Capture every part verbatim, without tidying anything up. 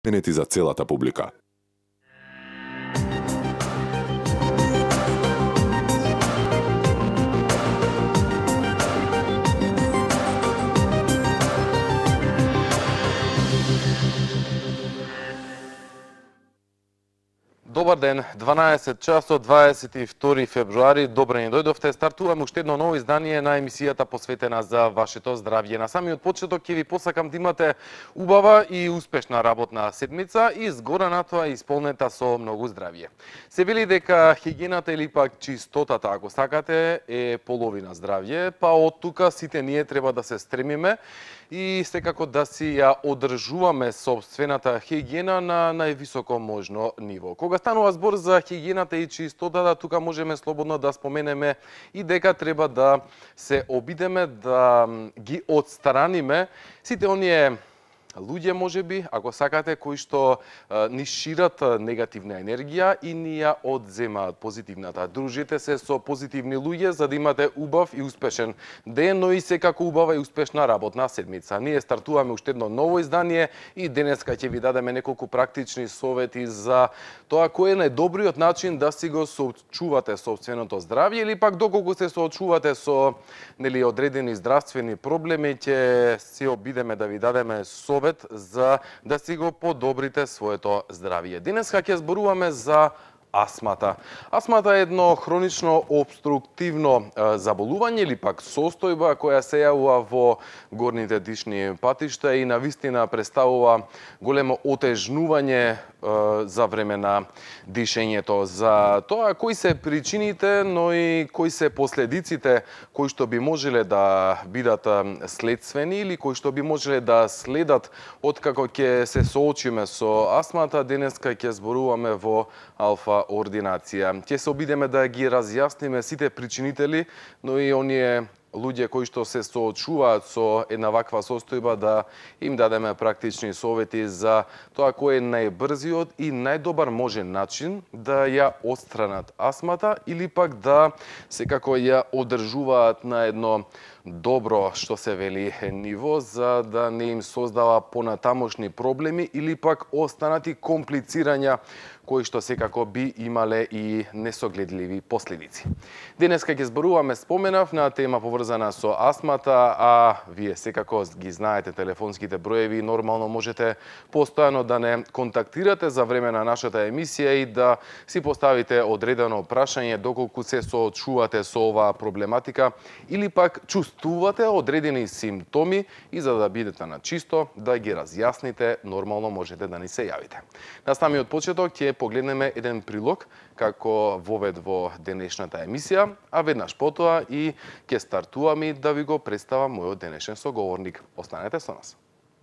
Менети за целата публика. Добар ден, дванаесет часот, дваесет и втори февруари, добре ни дојдовте. Стартуваме уште едно ново издание на емисијата посветена за вашето здравје. На самиот почеток ќе ви посакам да имате убава и успешна работна седмица и згора на тоа исполнета со многу здравје. Се вели дека хигиената или пак чистотата, ако сакате, е половина здравје, па од тука сите ние треба да се стремиме и секако да си ја одржуваме собствената хигиена на највисоко можно ниво. Кога станува збор за хигиената и чистотата, тука можеме слободно да споменеме и дека треба да се обидеме да ги отстраниме сите оние луѓе, можеби, ако сакате, кои што а, ни шират негативна енергија и ни ја одземаат позитивната. Дружите се со позитивни луѓе за да имате убав и успешен ден, но и секако убава и успешна работна седмица. Ние стартуваме уште едно ново издание и денеска ќе ви дадеме неколку практични совети за тоа кој е најдобриот начин да си го соочувате собственото здравје или пак доколку се соочувате со нели одредени здравствени проблеми, ќе се обидеме да ви дадеме совет за да си го подобрите своето здравје. Денеска ќе зборуваме за астмата. Астмата е едно хронично обструктивно заболување или пак состојба која се јавува во горните дишни патишта и навистина представува големо отежнување за време на дишењето. За тоа кои се причините, но и кои се последиците кои што би можеле да бидат следствени или кои што би можеле да следат откако ќе се соочиме со астмата, денеска ќе зборуваме во Алфа ординација. Ќе се обидеме да ги разјасниме сите причинители, но и оние луѓе кои што се соочуваат со една ваква состојба да им дадеме практични совети за тоа кој е најбрзиот и најдобар можен начин да ја отстранат астмата или пак да секако ја одржуваат на едно добро, што се вели, ниво, за да не им создава понатамошни проблеми или пак останати комплицирања кои што секако би имале и несогледливи последици. Денеска ќе зборуваме, споменав, на тема поврзана со астмата, а вие секако ги знаете телефонските броеви, нормално можете постојано да не контактирате за време на нашата емисија и да си поставите одредено прашање доколку се соочувате со оваа проблематика или пак чувствувате одредени симптоми и за да бидете на чисто, да ги разјасните, нормално можете да ни се јавите. На самиот почеток ќе погледнеме еден прилог како вовед во денешната емисија, а веднаш потоа и ќе стартуваме да ви го представам мојот денешен соговорник. Останете со нас.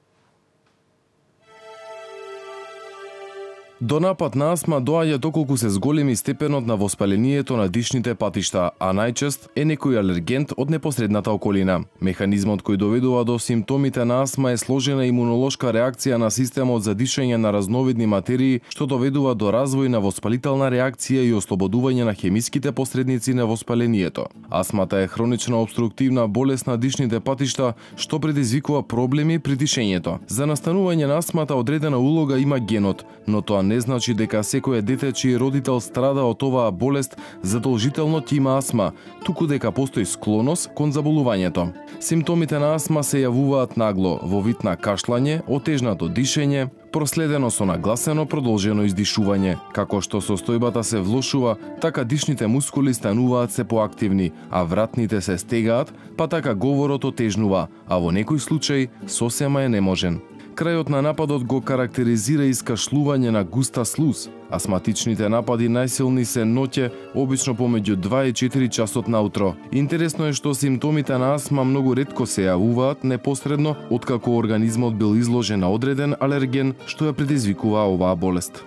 До напад на астма доаѓа доколку се зголеми степенот на воспалението на дишните патишта, а најчест е некој алергент од непосредната околина. Механизмот кој доведува до симптомите на астма е сложена имунолошка реакција на системот за дишење на разновидни материи, што доведува до развој на воспалителна реакција и ослободување на хемиските посредници на воспалението. Астмата е хронична обструктивна болест на дишните патишта, што предизвикува проблеми при дишењето. За настанување на астмата одредена улога има генот, но тоа не значи дека секој дете чиј родител страда од оваа болест задолжително ќе има астма, туку дека постои склоност кон заболувањето. Симптомите на астма се јавуваат нагло во вид на кашлање, отежнато дишење, проследено со нагласено продолжено издишување. Како што состојбата се влошува, така дишните мускули стануваат се поактивни, а вратните се стегаат, па така говорот отежнува, а во некој случај сосема е неможен. Крајот на нападот го карактеризира искашлување на густа слуз. Астматичните напади најсилни се ноќе, обично помеѓу два и четири часот наутро. Интересно е што симптомите на астма многу ретко се јавуваат непосредно откако организмот бил изложен на одреден алерген што ја предизвикува оваа болест.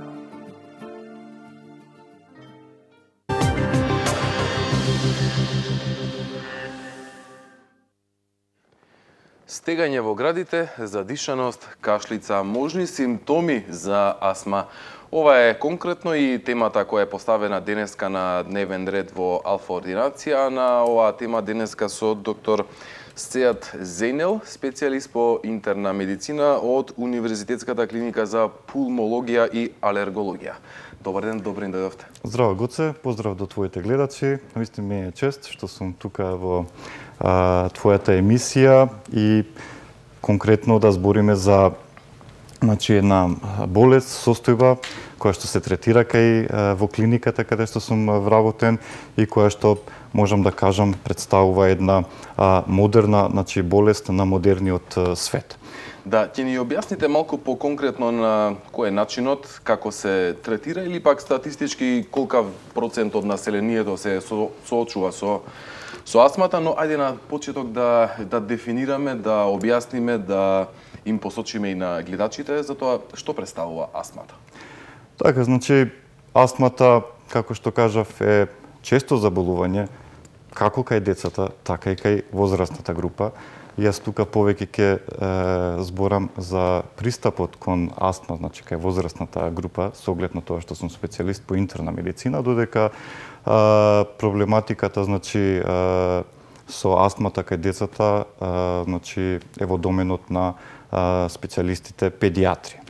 Стегање во градите, задишаност, кашлица, можни симптоми за астма. Ова е конкретно и темата која е поставена денеска на дневен ред во Алфа ординација. На оваа тема денеска со доктор Сеат Зейнел, специјалист по интерна медицина од Универзитетската клиника за пулмологија и алергологија. Добар ден, добре ни дојдовте. Здраво, Гоце, поздрав до твоите гледачи. Наистина ми е чест што сум тука во а, твојата емисија и конкретно да збориме за значи една болест, состојба која што се третира кај во клиниката каде што сум вработен и која што можам да кажам представува една а, модерна, значи болест на модерниот а, свет. Да, ќе ни објасните малку по-конкретно на кој е начинот, како се третира или пак статистички колка процент од населението се со, соочува со со астмата, но ајде на почеток да да дефинираме, да објасниме, да им посочиме и на гледачите за тоа што представува астмата. Така, значи астмата, како што кажав, е често заболување како кај децата, така и кај возрастната група. Јас тука повеќе ќе зборам за пристапот кон астма, значи кај возрастната група, со оглед на тоа што сум специјалист по интерна медицина, додека а, проблематиката, значи а, со астмата кај децата, а, значи е во доменот на а, специјалистите педиатри.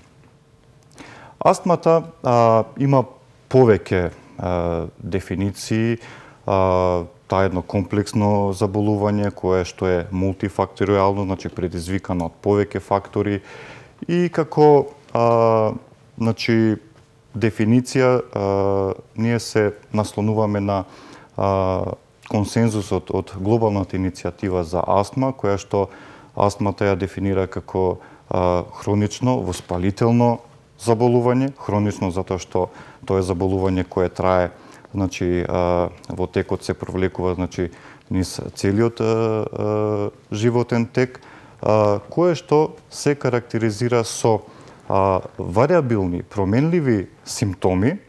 Астмата а, има повеќе а, дефиниции. А, Таа е едно комплексно заболување кое што е мултифакторијално, значи предизвикано од повеќе фактори и како а, значи дефиниција а, ние се наслонуваме на а, консензусот од глобалната иницијатива за астма, која што астмата ја дефинира како а, хронично воспалително заболување, хронично затоа што тоа е заболување кое трае, значи а, во текот се провлекува, значи низ целиот а, а, животен тек, а, кое што се карактеризира со а, вариабилни, променливи симптоми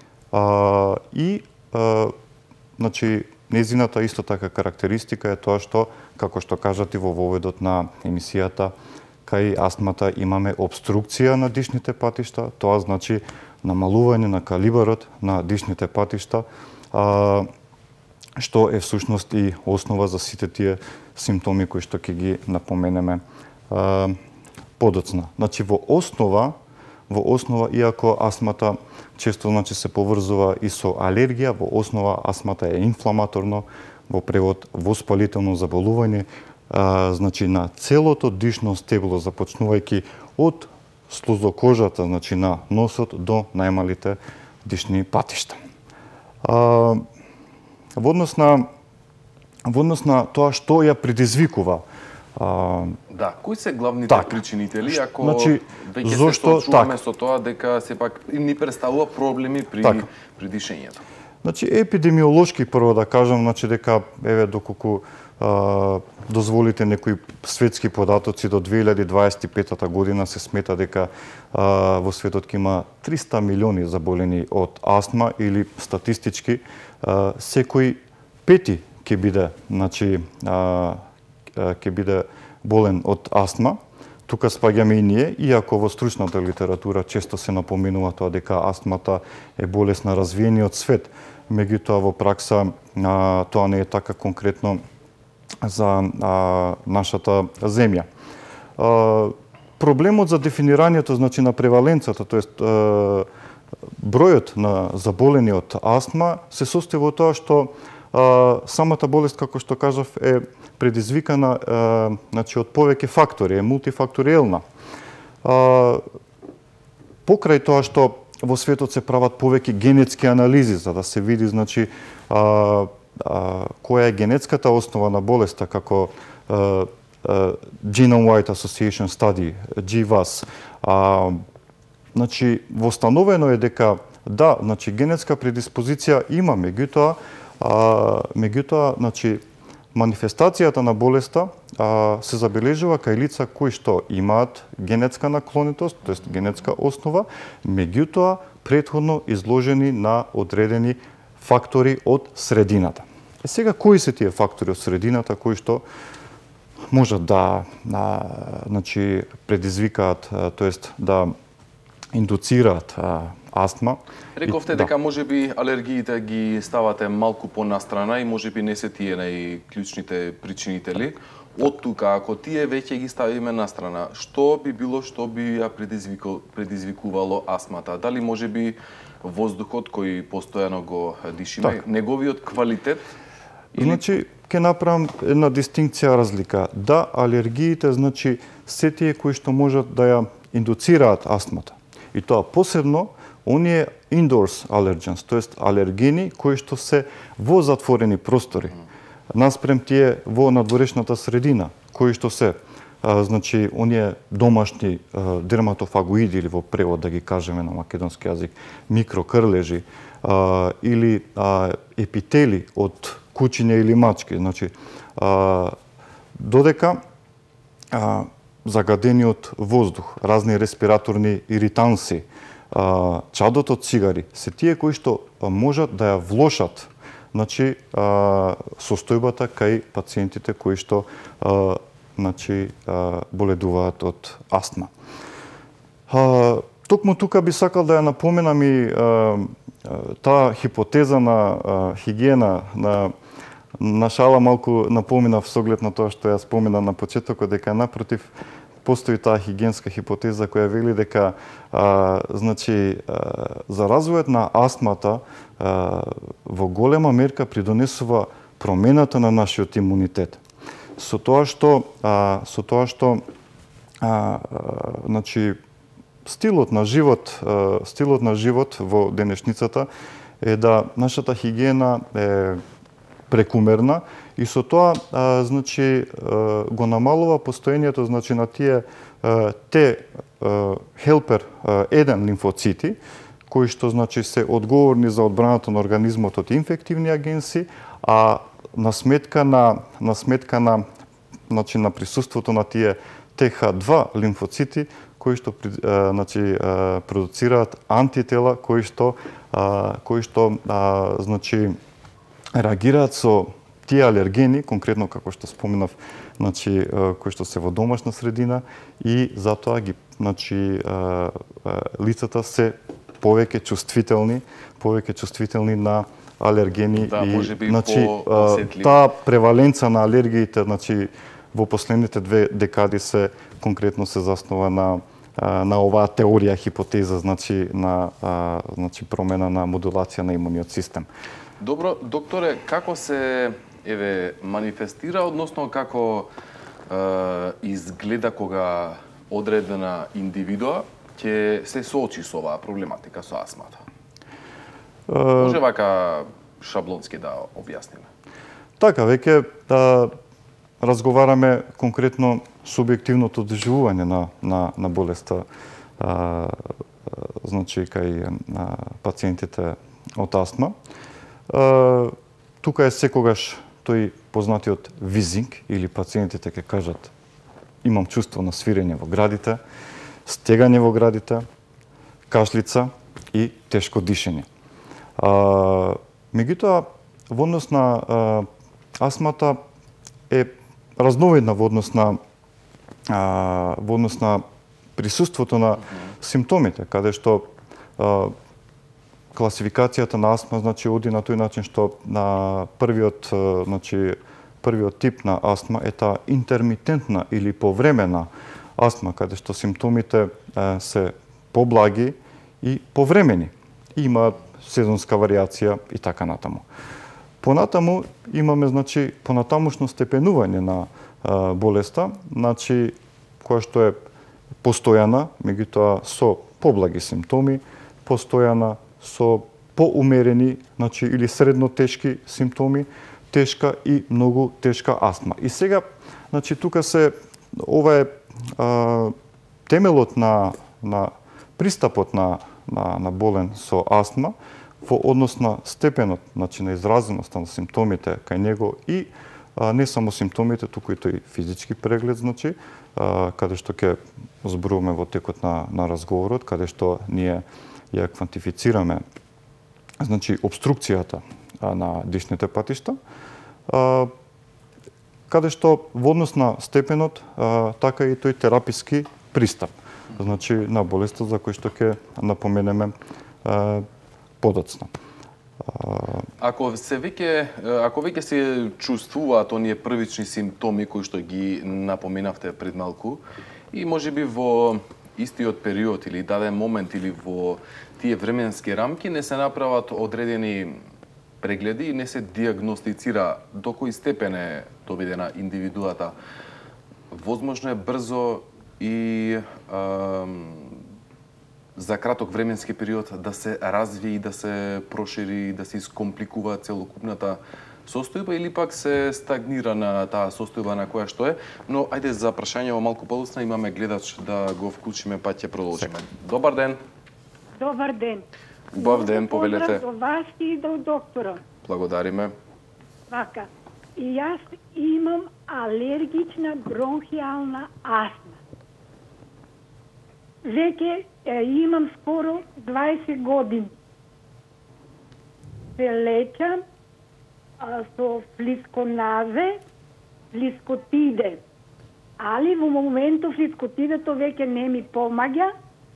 а, и а, значи незината исто така карактеристика е тоа што, како што кажати во воведот на емисијата, кај астмата имаме обструкција на дишните патишта, тоа значи намалување на калибарот на дишните патишта, а, што е всушност и основа за сите тие симптоми кои што ќе ги напоменеме а, подоцна. Значи во основа, во основа иако астмата често значи се поврзува и со алергија, во основа астмата е инфламаторно, во превод воспалително заболување, а, значи на целото дишно стебло, започнувајќи од слузокожата, значи на носот до најмалите дишни патишта. А, во однос на во однос на тоа што ја предизвикува. А, да, кои се главните так, причинители, ако значи, веќе зошто, се соочуваме так. со тоа дека сепак ни представува проблеми при Так. при дишењето? Значи епидемиолошки прво да кажам, значи дека еве доколку а, дозволите некои светски податоци до две илјади дваесет и пета година се смета дека а, во светот ќе има триста милиони заболени од астма или статистички а, секој пети ќе биде, значи а, ќе биде болен од астма. Тука спаѓаме и ние, иако во стручната литература често се напоменува тоа дека астмата е болест на развиениот свет, меѓутоа во пракса а, тоа не е така конкретно за а, нашата земја. А, проблемот за дефинирањето, значи на преваленцата, тоест а, бројот на заболени од астма се состои во тоа што а, самата болест, како што кажав, е предизвикана а, значи од повеќе фактори, е мултифакториелна. А, покрај тоа што во светот се прават повеќе генетски анализи за да се види, значи а, а, која е генетската основа на болеста, како а, а, Genome-Wide Association Study, джи вас. А, значи востановено е дека да, значи генетска предиспозиција има, меѓутоа, а, меѓутоа, значи манифестацијата на болеста а, се забележува кај лица кои што имаат генетска наклонетост, тоест генетска основа, меѓутоа претходно изложени на одредени фактори од средината. Е сега кои се тие фактори од средината кои што можат да а, значи предизвикаат, тоест да индуцираат а, астма. Рековте дека можеби алергиите ги ставате малку понастрана и можеби не се тие најклучните причинители, Од тука, ако тие веќе ги ставиме на страна, што би било што би ја предизвику, предизвикувало астмата? Дали може би воздухот кој постојано го дишиме, Так. неговиот квалитет? Значи, ќе направам една дистинкција разлика. Да, алергиите, значи, се тие кои што можат да ја индуцираат астмата. И тоа посебно, оние indoors allergens, тоест алергени кои што се во затворени простори. Наспрем тие во надворешната средина, кои што се, а, значи, оние домашни а, дерматофагоиди, или во превод да ги кажеме на македонски јазик, микрокрлежи, а, или а, епители од кучиња или мачки. Значи, а, додека а, загадениот воздух, разни респираторни иританси, а, чадот од цигари, се тие кои што можат да ја влошат, значи, а, состојбата кај пациентите кои што а, значи, а, боледуваат од астма. А, токму тука би сакал да ја напоменам и а, таа хипотеза на а, хигиена, на на шала малку напоминав со оглед на тоа што ја спомена на почетокот, дека напротив постои таа хигиенска хипотеза која вели дека а, значи а, за развојот на астмата а, во голема мерка придонесува промената на нашиот имунитет. Со тоа што а, со тоа што а, а, значи стилот на живот, а, стилот на живот во денешницата е да нашата хигиена е прекумерна и со тоа а, значи а, го намалува постоењето, значи, на тие а, те а, хелпер еден лимфоцити кои што, значи, се одговорни за одбраната на организмот од инфективни агенси, а на сметка на на сметка на значи на присуството на тие Т Х два лимфоцити кои што а, значи а, продуцираат антитела кои што а, кои што а, значи реагираат со тие алергени, конкретно како што споменав, значи кои што се во домашна средина, и затоа ги, значи, лицата се повеќе чувствителни, повеќе чувствителни на алергени. Да, и може би значи по-осетливи. таа преваленца на алергиите, значи во последните две декади се конкретно се заснова на на оваа теорија, хипотеза, значи на значи промена на модулација на имуниот систем. Добро, докторе, како се еве манифестира, односно како е, изгледа кога одредена индивидуа ќе се соочи со оваа проблематика со астмата? Може вака шаблонски да објасниме? Така, веќе да разговараме конкретно субјективното доживување на на на болеста, а, значи кај а, пациентите од астма. Uh, тука е секогаш тој познатиот визинг, или пациентите ќе кажат имам чувство на свирење во градите, стегање во градите, кашлица и тешко дишење. Uh, меѓутоа, во однос на uh, астмата е разновидна во однос на uh, во однос на присуството на симптомите, каде што uh, класификацијата на астма, значи, оди на тој начин што на првиот, значи, првиот тип на астма е таа интермитентна или повремена астма, каде што симптомите е, се поблаги и повремени. Има сезонска варијација и така натаму. Понатаму имаме, значи, понатамушно степенување на е, болеста, значи, која што е постојана, меѓутоа со поблаги симптоми, постојана со поумерени, значи, или средно тешки симптоми, тешка и многу тешка астма. И сега, значи, тука се ова е а, темелот на на пристапот на на на болен со астма во однос на степенот, значи, на изразеноста на симптомите кај него, и а, не само симптомите, туку и тој физички преглед, значи, а, каде што ќе зборуваме во текот на на разговорот, каде што ние ја квантифицираме, значи, обструкцијата на дишните патишта, каде што во однос на степенот, така и тој тераписки пристап, значи, на болеста за кој што ќе напоменеме подоцна. Ако се веќе ако веќе се чувствуваат оние првични симптоми кои што ги напоменавте пред малку и можеби во истиот период или даден момент или во тие временски рамки не се направат одредени прегледи и не се диагностицира до кој степен е доведена индивидуата, возможно е брзо и ам, за краток временски период да се развие и да се прошири и да се искомпликува целокупната состојба или пак се стагнира на таа состојба на која што е, но ајде за прашање малку подоцна имаме гледач да го вклучиме па ќе продолжиме. Добар ден. Добар ден. Убав ден, повелете. Поздрав до вас и до доктора. Благодариме. Вака. И јас имам алергична бронхиална астма. Веќе е, имам скоро дваесет години. Се лечам а, со флисконазе, флискотиде. Али во моментов флискотидето веќе не ми помаѓа.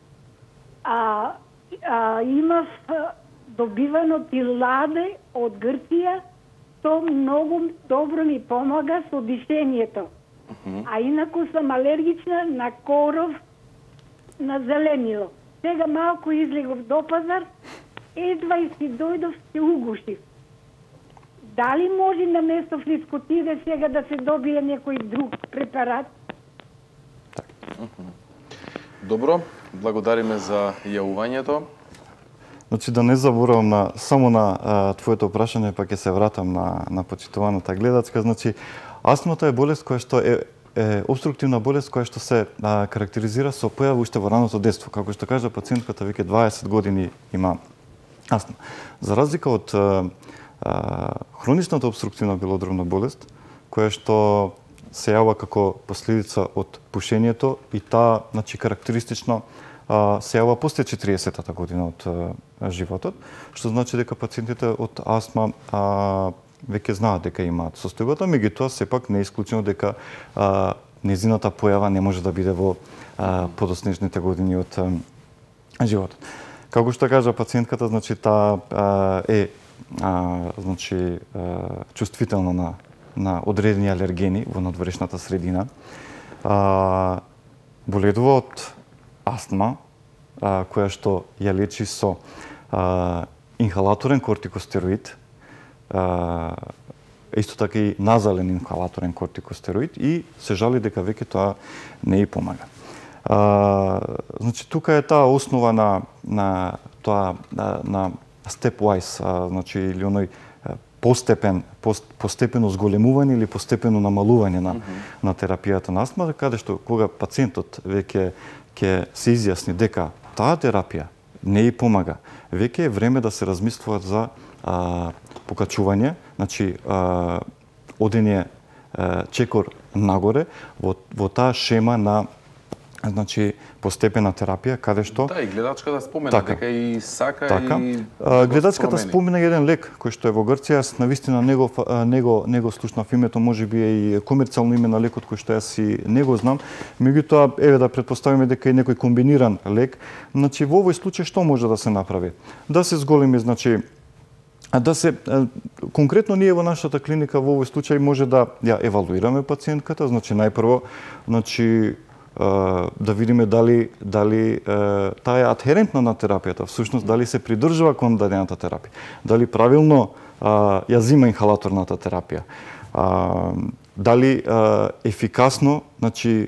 А, а имав добивано тиладе од Грција, то многу добро ми помага со дишењето. Uh-huh. А инаку сум алергична на коров, на зеленило. Сега малку излегов до пазар, едва и си дојдов, се угушив. Дали може на место флискотиде сега да се добие некој друг препарат? Uh-huh. Добро, благодариме за јавувањето. Значи да не заборавам на само на а, твоето прашање, па ќе се вратам на на почитуваната гледачка. Значи астмата е болест која што е е обструктивна болест која што се а, карактеризира со појава уште во раното детство. Како што кажа пациентката, веќе дваесет години има астма. За разлика од а, а, хроничната обструктивна белодробна болест, која што се јавува како последица од пушењето и таа, значи, карактеристично а, се јавува после четириесеттата година од а, животот, што значи дека пациентите од астма а, веќе знаат дека имаат состојбата, меѓутоа сепак не е исклучено дека а, незината појава не може да биде во а, подоснежните години од а, животот. Како што кажа пациентката, значи таа а, е а, значи а, чувствителна на на одредени алергени во надворешната средина. А, боледува од астма, а, која што ја лечи со а, инхалаторен кортикостероид, а, исто така и назален инхалаторен кортикостероид и се жали дека веќе тоа не и помага. А, значи тука е таа основа на на тоа на, на stepwise, а, значи или оној постепен пост, постепено зголемување или постепено намалување на mm-hmm. на терапијата на астма, каде што кога пациентот веќе ќе се изјасни дека таа терапија не и помага, веќе е време да се размислуваат за а, покачување, значи а, одење а, чекор нагоре во во таа шема на, значи, постепена терапија, каде што... Да, и гледачката спомена така, дека и сака така. и... А, гледачката спомена еден лек кој што е во Грција, јас навистина него него него слушнав името, можеби е и комерцијално име на лекот кој што јас и не го знам, меѓутоа еве да претпоставиме дека е некој комбиниран лек. Значи во овој случај што може да се направи? Да се зголеми, значи да се конкретно ние во нашата клиника во овој случај може да ја евалуираме пациентката, значи најпрво, значи да видиме дали дали таа е адхерентна на терапијата, всушност дали се придржува кон дадената терапија, дали правилно ја зима инхалаторната терапија, дали ефикасно, значи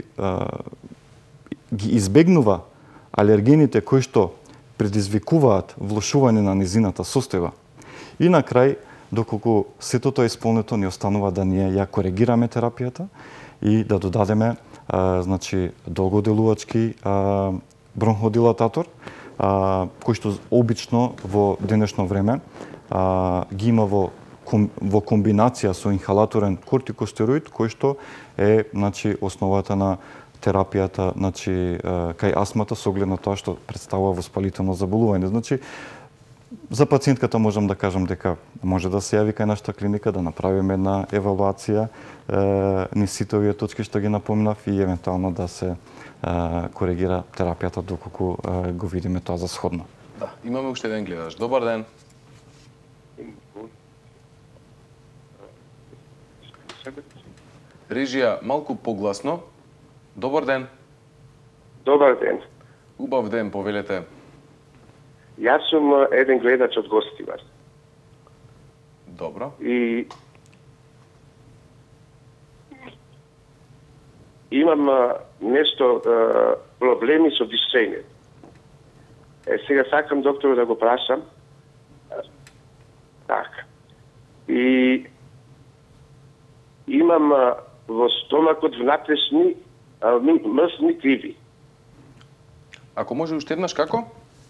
ги избегнува алергените кои што предизвикуваат влошување на низината состојба. И на крај, доколку сето тоа е исполнето, ни останува да ние ја коригираме терапијата и да додадеме А, значи долгоделувачки а, бронходилататор, а, кој што обично во денешно време а, ги има во, ком, во комбинација со инхалаторен кортикостероид, кој што е, значи, основата на терапијата, значи, а, кај астмата со оглед на тоа што представува воспалително заболување. Значи, за пациентката можам да кажам дека може да се јави кај нашата клиника, да направиме една евалуација е, низ сите овие точки што ги напомнав и евентуално да се е, коригира терапијата доколку е, го видиме тоа за сходно. Да, имаме уште еден гледач. Добар ден. Режија, малку погласно. Добар ден. Добар ден. Убав ден, повелете. Јас сум а, еден гледач од Гостивар. Добро. И имам а, нешто а, проблеми со дишење. Е, сега сакам доктору да го прашам. Така. И имам а, во стомакот внатрешни а, ми- мрсни криви. Ако може уште еднаш како?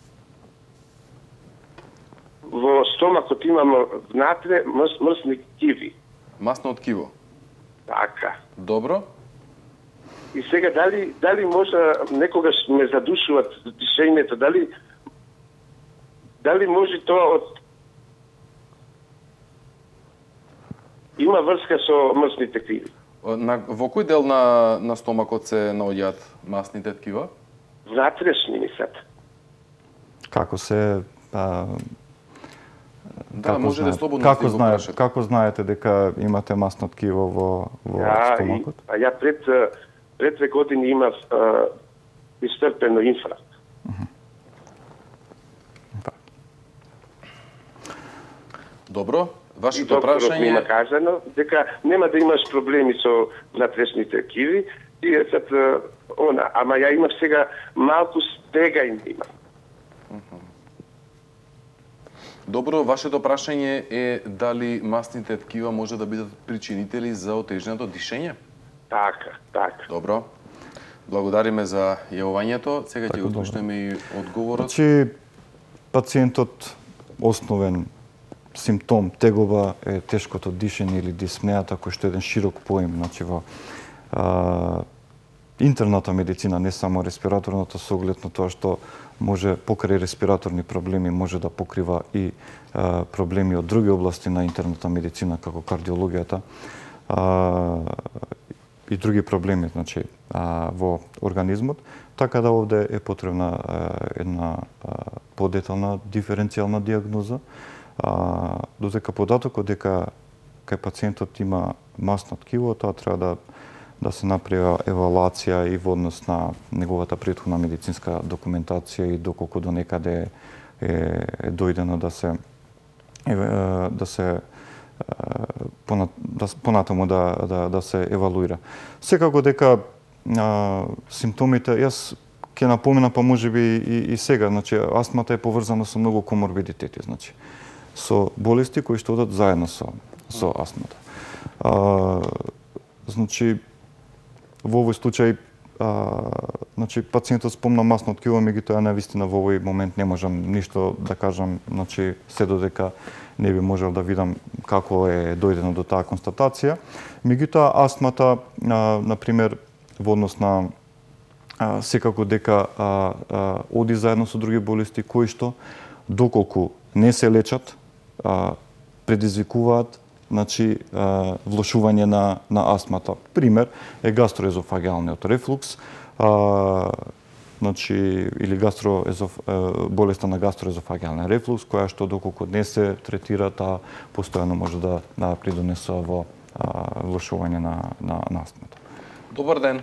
Во стомакот имам внатре мрс, мрсни криви. Масно откиво. Така. Добро. И сега дали дали може некогаш ме задушуваат дишењето, дали дали може тоа од има врска со мрсните криви. На, во кој дел на, на стомакот се наоѓаат масните ткива? Внатрешни мислат. Како се а, Да, како може да знаете- слободно како да го знаете, прашате. како знаете дека имате масно ткиво во во Ја, и, стомакот? а ја пред а, пред две години имав а, истрпено инфаркт. Добро. И Вашето докторот ми има прашање кажано дека нема да имаш проблеми со внатрешните киви, и е сад а, она, ама ја имав сега малку стегање има. Добро, вашето прашање е дали масните ткива може да бидат причинители за отежнато дишење? Така, така. Добро. Благодариме за јавувањето. Сега ќе го добро. слушнеме и одговорот. Значи, пациентот основен симптом тегоба е тешкото дишење или диспнејата, кој што е еден широк поим, значи во а, интерната медицина, не само респираторната, со оглед на тоа што може покрај респираторни проблеми може да покрива и а, проблеми од други области на интерната медицина, како кардиологијата, а, и други проблеми, значи, а, во организмот, така да овде е потребна а, една а, подетална диференцијална диагноза, а, додека податокот дека кај пациентот има масно ткиво, тоа треба да да се направи евалуација и во однос на неговата претходна медицинска документација и доколку до некаде е, е дојдено да се е, да се понат, да, понатаму да, да, да се евалуира. Секако дека а, симптомите, јас ќе напомена, па можеби и, и сега, значи астмата е поврзана со многу коморбидитети, значи со болести кои што одат заедно со со астмата. А, значи во овој случај а, значи пациентот спомна масно ткиво, меѓутоа навистина во овој момент не можам ништо да кажам, значи се додека не би можел да видам како е дојдено до таа констатација. Меѓутоа астмата, а, на пример, во однос на а, секако дека а, а, оди заедно со други болести кои што доколку не се лечат, а, предизвикуваат значи а, влошување на на астмата. Пример е гастроезофагиалниот рефлукс, а, значи или гастроезоф болеста на гастроезофагиален рефлукс, која што доколку не се третира, таа постојано може да да придонесе во а, влошување на на, на астмата. Добар ден.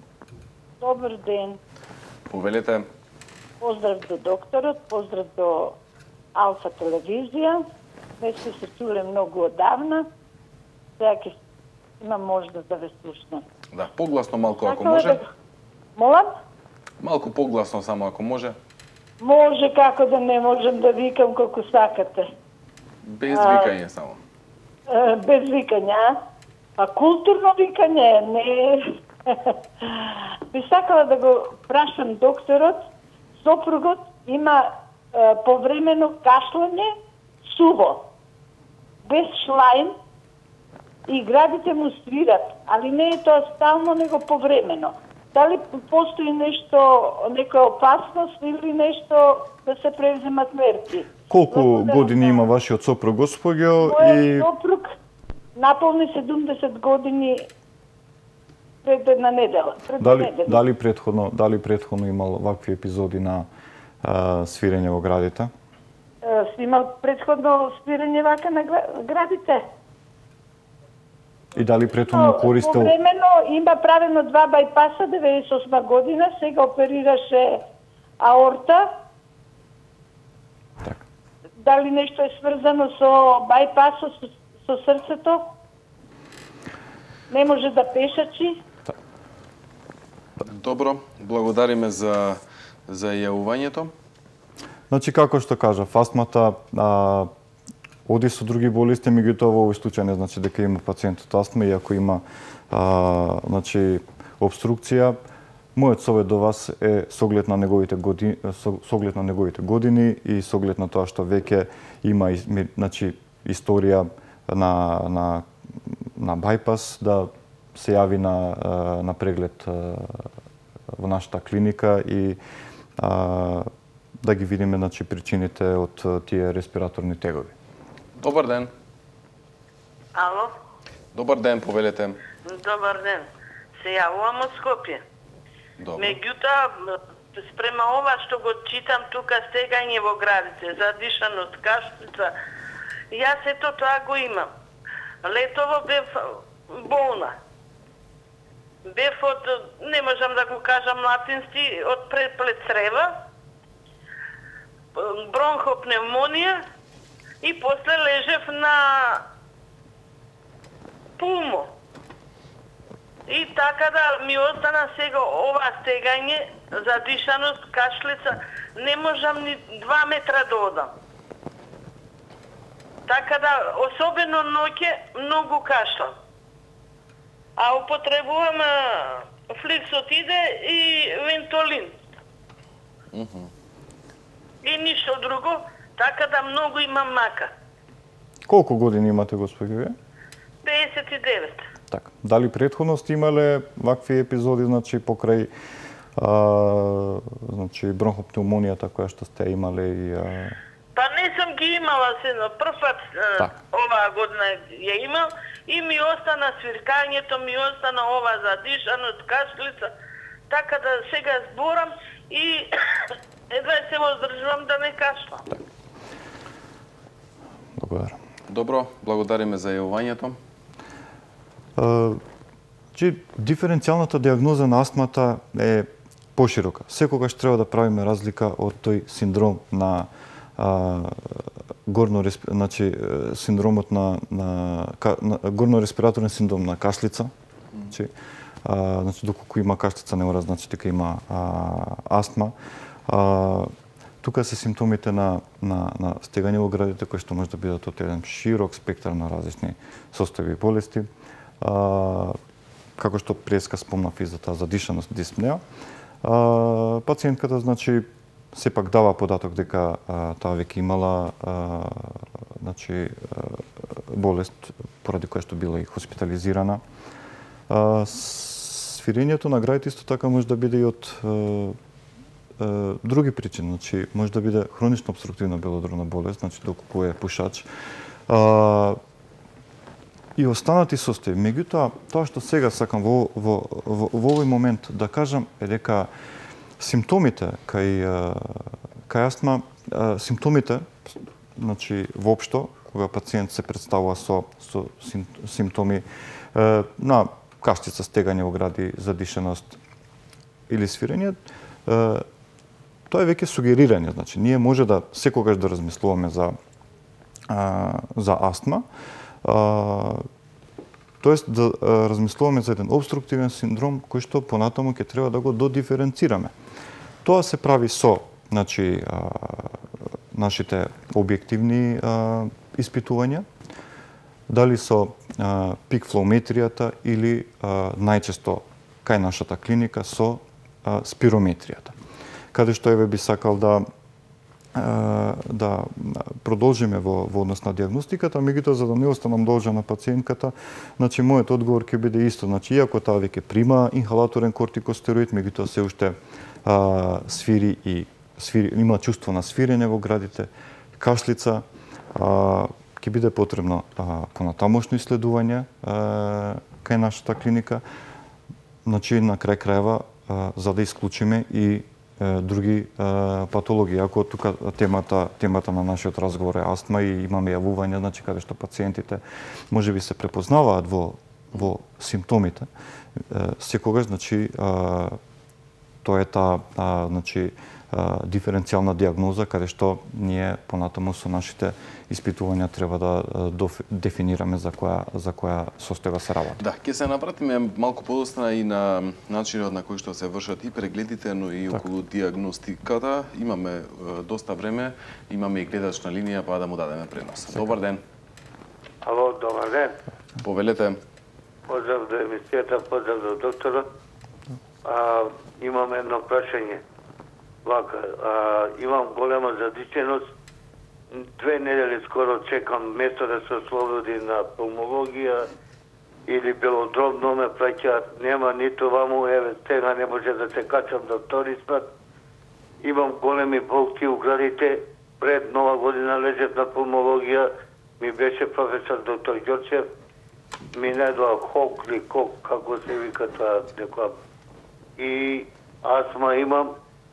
Добар ден. Повелете. Поздрав до докторот, поздрав до Алфа телевизија. Веќе се чуле многу одавна. Сега ќе имам можност да ве слушнам. Да, погласно малку ако Сакала може. Да... Молам? Малку погласно само ако може. Може, како да не можам да викам колку сакате. Без викање само. Е, без викање, а? А културно викање, не. Би сакала да го прашам докторот, сопругот има е, повремено кашлање, суво, без шлајм, и градите му свират, али не е тоа стално, него повремено. Дали постои нешто, нека опасност или нешто да се преземат мерки? Колку Благодарам. години има вашиот сопруг, господјо, Мојот и сопруг наполни седумдесет години пред една недела. Пред дали недела. дали претходно дали претходно имал вакви епизоди на а, свирење во градите? Е, си имал предходно свирење вака на гра- градите? И дали претходно користел... Повремено има правено два бајпаса деветдесет и осма година, сега оперираше аорта. Така. Дали нешто е сврзано со бајпасот, со, со срцето? Не може да пешачи? Добро, благодариме за за јавувањето. Значи, како што кажав, астмата а, оди со други болести, меѓутоа во овој случај не значи дека има пациентот астма, и ако има а, значи, обструкција, мојот совет до вас е со оглед на неговите години, со, со оглед на неговите години и со оглед на тоа што веќе има значи, историја на, на, на бајпас, да се јави на, на преглед во нашата клиника и а, да ги видиме значи, причините од тие респираторни тегови. Добар ден. Ало? Добар ден, повелете. Добар ден. Се јавувам од Скопје. Добро. Меѓутоа, спрема ова што го читам тука, стегање во градите, задишаност, кашлица, јас ето тоа го имам. Летово бев болна. Бев од, не можам да го кажам латински, од преплет црева, бронхопневмонија и после лежев на пулмо. И така да ми остана сега ова стегање, задишаност, кашлица, не можам ни два метра да одам. Така да, особено ноќе, многу кашлам. А употребувам фликсотиде и вентолин. Mm -hmm. И ништо друго, така да многу имам мака. Колку години имате, господи, вие? пеесет и девет. Така. Дали претходно сте имале вакви епизоди, значи, покрај а, значи, бронхопневмонијата која што сте имале и... А... Па не сум ги имала седно. Прв пат оваа година ја имам и ми остана свиркањето, ми остана ова задишаност, кашлица. Така да сега зборам и едва се воздржувам да не кашлам. Так. Благодарам. Добро, благодариме за јавувањето. Че диференцијалната диагноза на астмата е поширока. Секогаш треба да правиме разлика од тој синдром на а, горно значи синдромот на на, на горно респираторен синдром на кашлица. Значи, а, значи доколку има кашлица не мора значи дека има а, астма. А, тука се симптомите на на на стегање во градите кои што може да бидат од еден широк спектар на различни состојби и болести. А, како што преска спомнав и за таа задишаност, диспнеа, а, пациентката значи сепак дава податок дека а, таа веќе имала а, значи а, болест поради која што била и хоспитализирана. А, свирењето на градите исто така може да биде и од а, а, други причини, значи може да биде хронична обструктивна белодробна болест, значи доколку е пушач. А, и останати состојби. Меѓутоа, тоа што сега сакам во, во, во, во овој момент да кажам е дека симптомите кај, кај астма, симптомите, значи воопшто, кога пациент се представува со, со симптоми на кашлица, стегање во гради, задишаност или свирење, тоа е веќе сугерирање. Значи, ние може да секогаш да размислуваме за, за астма, Uh, тоест да uh, размислуваме за еден обструктивен синдром кој што понатаму ќе треба да го додиференцираме. Тоа се прави со, значи, uh, нашите објективни uh, испитувања, дали со uh, пик-флоуметријата или uh, најчесто кај нашата клиника со uh, спирометријата. Каде што еве би сакал да да продолжиме во, во однос на диагностиката, меѓутоа за да не останам должен на пациентката, значи мојот одговор ќе биде исто, значи иако таа веќе прима инхалаторен кортикостероид, меѓутоа се уште а, свири и свири, има чувство на свирење во градите, кашлица, а, ќе биде потребно а, понатамошно исследување а, кај нашата клиника, значи на крај крајва а, за да исклучиме и други а, патологии. Ако тука темата темата на нашиот разговор е астма и имаме јавувања, значи каде што пациентите можеби се препознаваат во во симптомите, секогаш, значи, тоа е таа, значи, диференцијална диагноза, каде што ние понатаму со нашите испитувања треба да дефинираме за која за која состојба се работи. Да, ќе се напратиме малку подосна и на начинот на кој што се вршат и прегледите, но и так. околу диагностиката. Имаме доста време, имаме и гледач на линија, па да му дадеме пренос. Сега. Добар ден. Ало, добар ден. Повелете. Поздрав до емисијата, поздрав до докторот. А, имам едно прашање. Вака, а, имам голема задиченост. Две недели скоро чекам место да се ослободи на пулмологија или белодробно ме праќаат. Нема ниту ваму, еве, сега не може да се качам до втори спат. Имам големи болки у градите. Пред Нова година лежев на пулмологија. Ми беше професор доктор Ѓорчев. Ми најдоа хок ли кок, како се вика тоа некоја. И астма имам.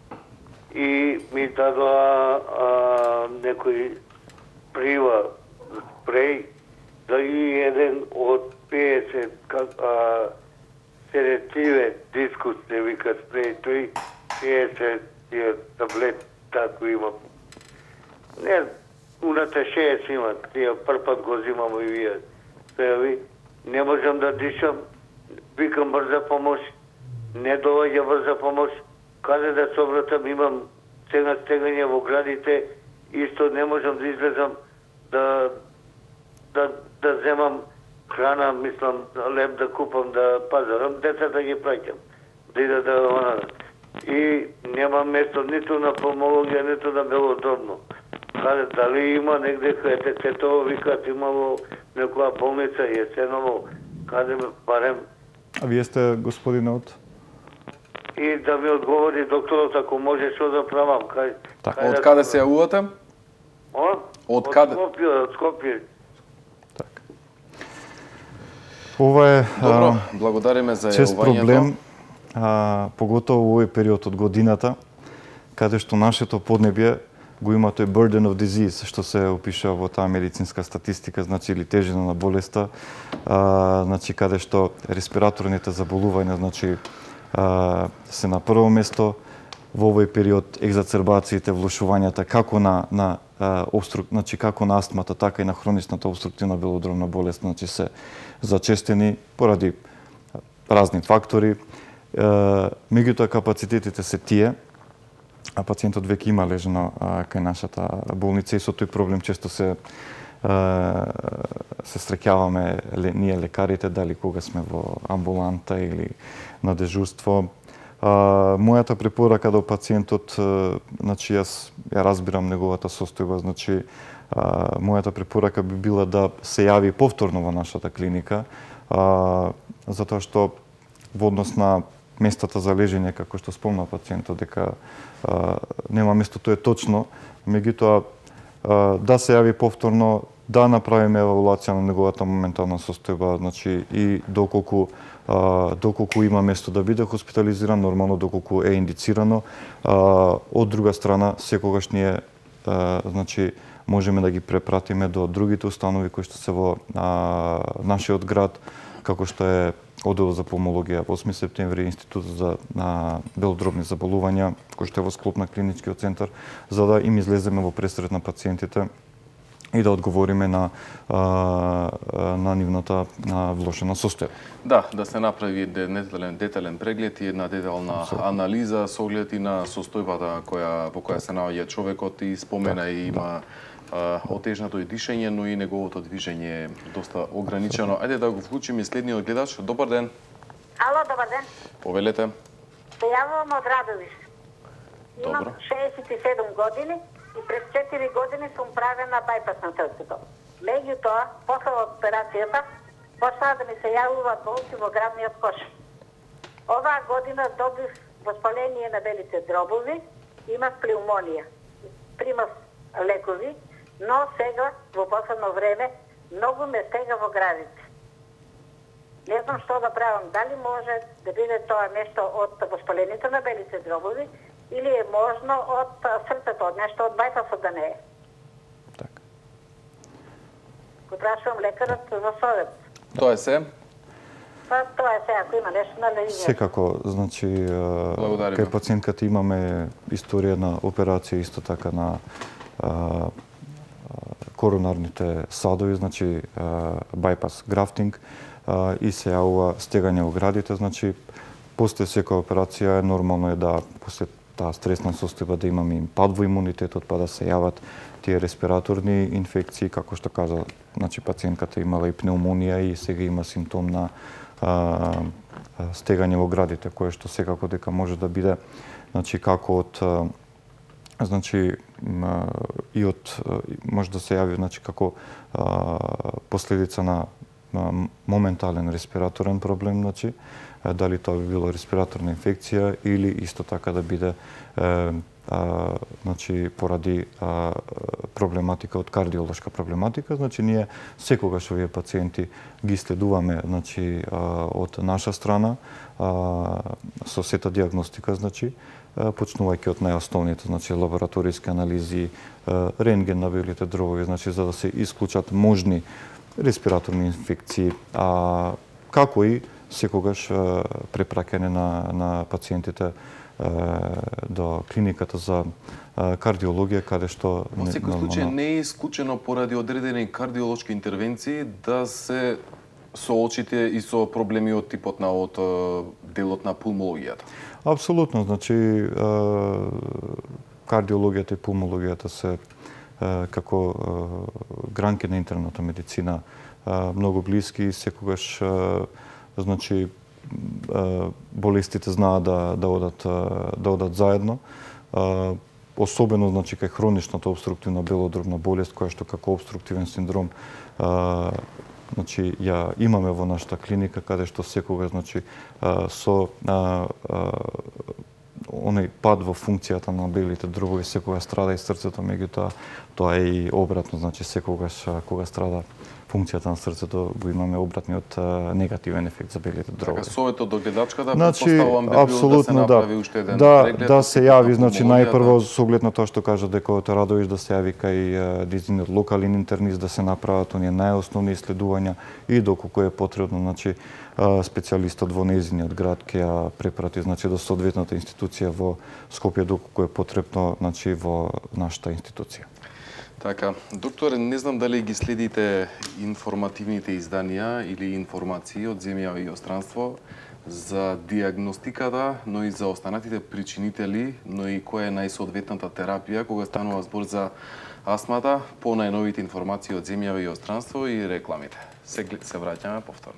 И ми дадоа некој прива спреј, да и еден од педесет а, седетиве дискус се вика спреј, тој педесет тие таблет тако имам. Не, уната шест имат, тие прв пат го зимам и вие спреви. Не можам да дишам, викам брза помош, не доаѓа брза помош. Каде да се обратам, имам сега стегање во градите, исто не можам да излезам да да да земам храна, мислам, леп да купам, да пазарам, децата ги праќам, да ида да она. И нема место ниту на пулмологија, ниту на белодробно. Каде, дали има негде каде тето викат, имало некоја болница, Јесеново, каде барем. А вие сте господине од? И да ми одговори докторот ако може што да правам. Кај, Так. Од каде се јавувате? О? Од каде? Од Скопје, од Скопје. Так. Ова е Добро, а, благодариме за чест јавувањето. проблем, а, поготово во овој период од годината, каде што нашето поднебје го има тој burden of disease, што се опишува во таа медицинска статистика, значи или тежина на болеста, а, значи каде што респираторните заболувања, значи а, се на прво место, во овој период екзацербациите, влошувањата како на на а, обструк, значи како на астмата, така и на хроничната обструктивна белодробна болест, значи се зачестени поради разни фактори. Меѓутоа капацитетите се тие, а пациентот веќе има лежано а, кај нашата болница и со тој проблем често се а, се среќаваме ние лекарите, дали кога сме во амбуланта или на дежурство. А, мојата препорака до пациентот, а, значи јас ја разбирам неговата состојба, значи а, мојата препорака би била да се јави повторно во нашата клиника, а, затоа што во однос на местата за лежење, како што спомна пациентот, дека а, нема место, тоа е точно, меѓутоа а, да се јави повторно, да направиме евалуација на неговата моментална состојба, значи и доколку а, доколку има место да биде хоспитализиран, нормално доколку е индицирано. А, од друга страна, секогаш ние а, значи можеме да ги препратиме до другите установи кои што се во а, нашиот град, како што е Оддел за пулмологија осми септември, Институт за на белодробни заболувања, кој што е во склоп на клиничкиот центар, за да им излеземе во пресред на пациентите и да одговориме на а, на нивната на влошена состојба. Да, да се направи детален, детален преглед и една детална анализа со оглед и на состојбата која во која се наоѓа човекот и спомена и има отежнато и дишење, но и неговото движење е доста ограничено. Ајде да го вклучиме следниот гледач. Добар ден. Ало, добар ден. Повелете. Се јавувам од Радовиш. Имам Добро. шеесет и седум години и пред четири години сум правена бајпас на срцето. Меѓутоа, после операцијата, почнаа да ми се јавуваат болки во градниот кош. Оваа година добив воспаление на белите дробови, имав пневмонија. Примав лекови, но сега, во последно време, многу ме стега во градите. Не знам што да правам. Дали може да биде тоа нешто од воспалението на белите дробови или е можно од срцето, од нешто од бајпасот да не е? Го прашувам лекарот за совет. Тоа е се. Па тоа е сега, ако има нешто на линија. Секако, значи, кај пациентката имаме историја на операција исто така на а, коронарните садови, значи байпас графтинг а, и се јавува стегање во градите, значи после секоја операција е нормално е да после таа стресна состојба да имаме им пад во имунитетот, па да се јават тие респираторни инфекции, како што кажа, значи пациентката имала и пневмонија и сега има симптом на а, стегање во градите, кое што секако дека може да биде, значи како од а, значи и од може да се јави значи како а, последица на, на моментален респираторен проблем, значи дали тоа би било респираторна инфекција или исто така да биде е, а, значи поради а, проблематика од кардиолошка проблематика, значи ние секогаш овие пациенти ги следуваме значи а, од наша страна а, со сета диагностика, значи почнувајќи од најосновните, значи лабораториски анализи, рентген на белите дробови, значи за да се исклучат можни респираторни инфекции, а како и секогаш препраќање на на пациентите до клиниката за кардиологија, каде што во секој случај не е исклучено поради одредени кардиолошки интервенции да се соочите и со проблеми од типот на од делот на пулмологијата. Апсолутно, значи кардиологијата и пулмологијата се како гранки на интерната медицина многу блиски и секогаш значи болестите знаат да да одат да одат заедно. Особено значи кај хроничната обструктивна белодробна болест која што како обструктивен синдром значи ја имаме во нашата клиника, каде што секогаш значи со а, а, оној пад во функцијата на белите дробови секогаш страда и срцето, меѓутоа тоа е и обратно, значи секогаш кога страда функцијата на срцето го имаме обратниот негативен ефект за белите дробови. Така советот до гледачката значи, предпоставувам би бил да се направи да, уште еден да, преглед. Да се јави, значи најпрво со оглед на тоа што кажа Декојата Радовиш, да се јави кај дизниот локален интернист, да се направат оние најосновни иследувања и доколку е потребно, значи специјалистот во нејзиниот град ќе ја препрати значи до соодветната институција во Скопје доколку е потребно, значи во нашата институција. Така, доктор, не знам дали ги следите информативните изданија или информации од земја и остранство за диагностиката, но и за останатите причинители, но и која е најсоодветната терапија кога станува збор за астмата, по најновите информации од земја и остранство и рекламите. Се, се враќаме повторно.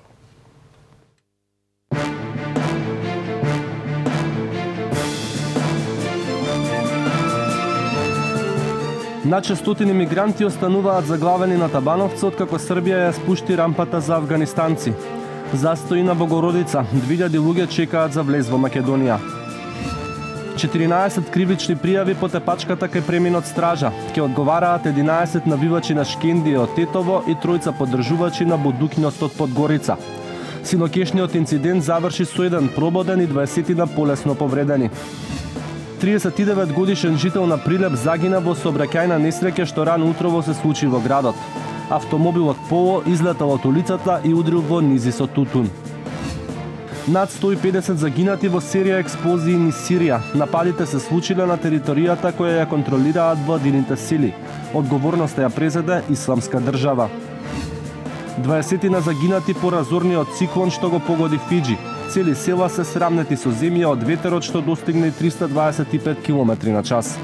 Начестотини мигранти остануваат заглавени на Табановци откако Србија ја спушти рампата за афганистанци. Застои на Богородица, две илјади луѓе чекаат за влез во Македонија. четиринаесет кривични пријави по тепачката кај преминот стража. Ке одговараат единаесет навивачи на Шкендија од Тетово и тројца поддржувачи на Бодукињот од Подгорица. Синокешниот инцидент заврши со еден прободен и дваесет полесно повредени. триесет и девет годишен жител на Прилеп загина во сообраќајна несреќа што рано утрово се случи во градот. Автомобилот Поло излетал од улицата и удрил во низи со тутун. Над сто и педесет загинати во серија експлозии низ Сирија. Нападите се случиле на територијата која ја контролираат владините сили. Одговорноста ја презеде Исламска држава. дваесет загинати по разорниот циклон што го погоди Фиџи. Цели села се срамнети со земја од ветерот што достигне триста дваесет и пет километри на час.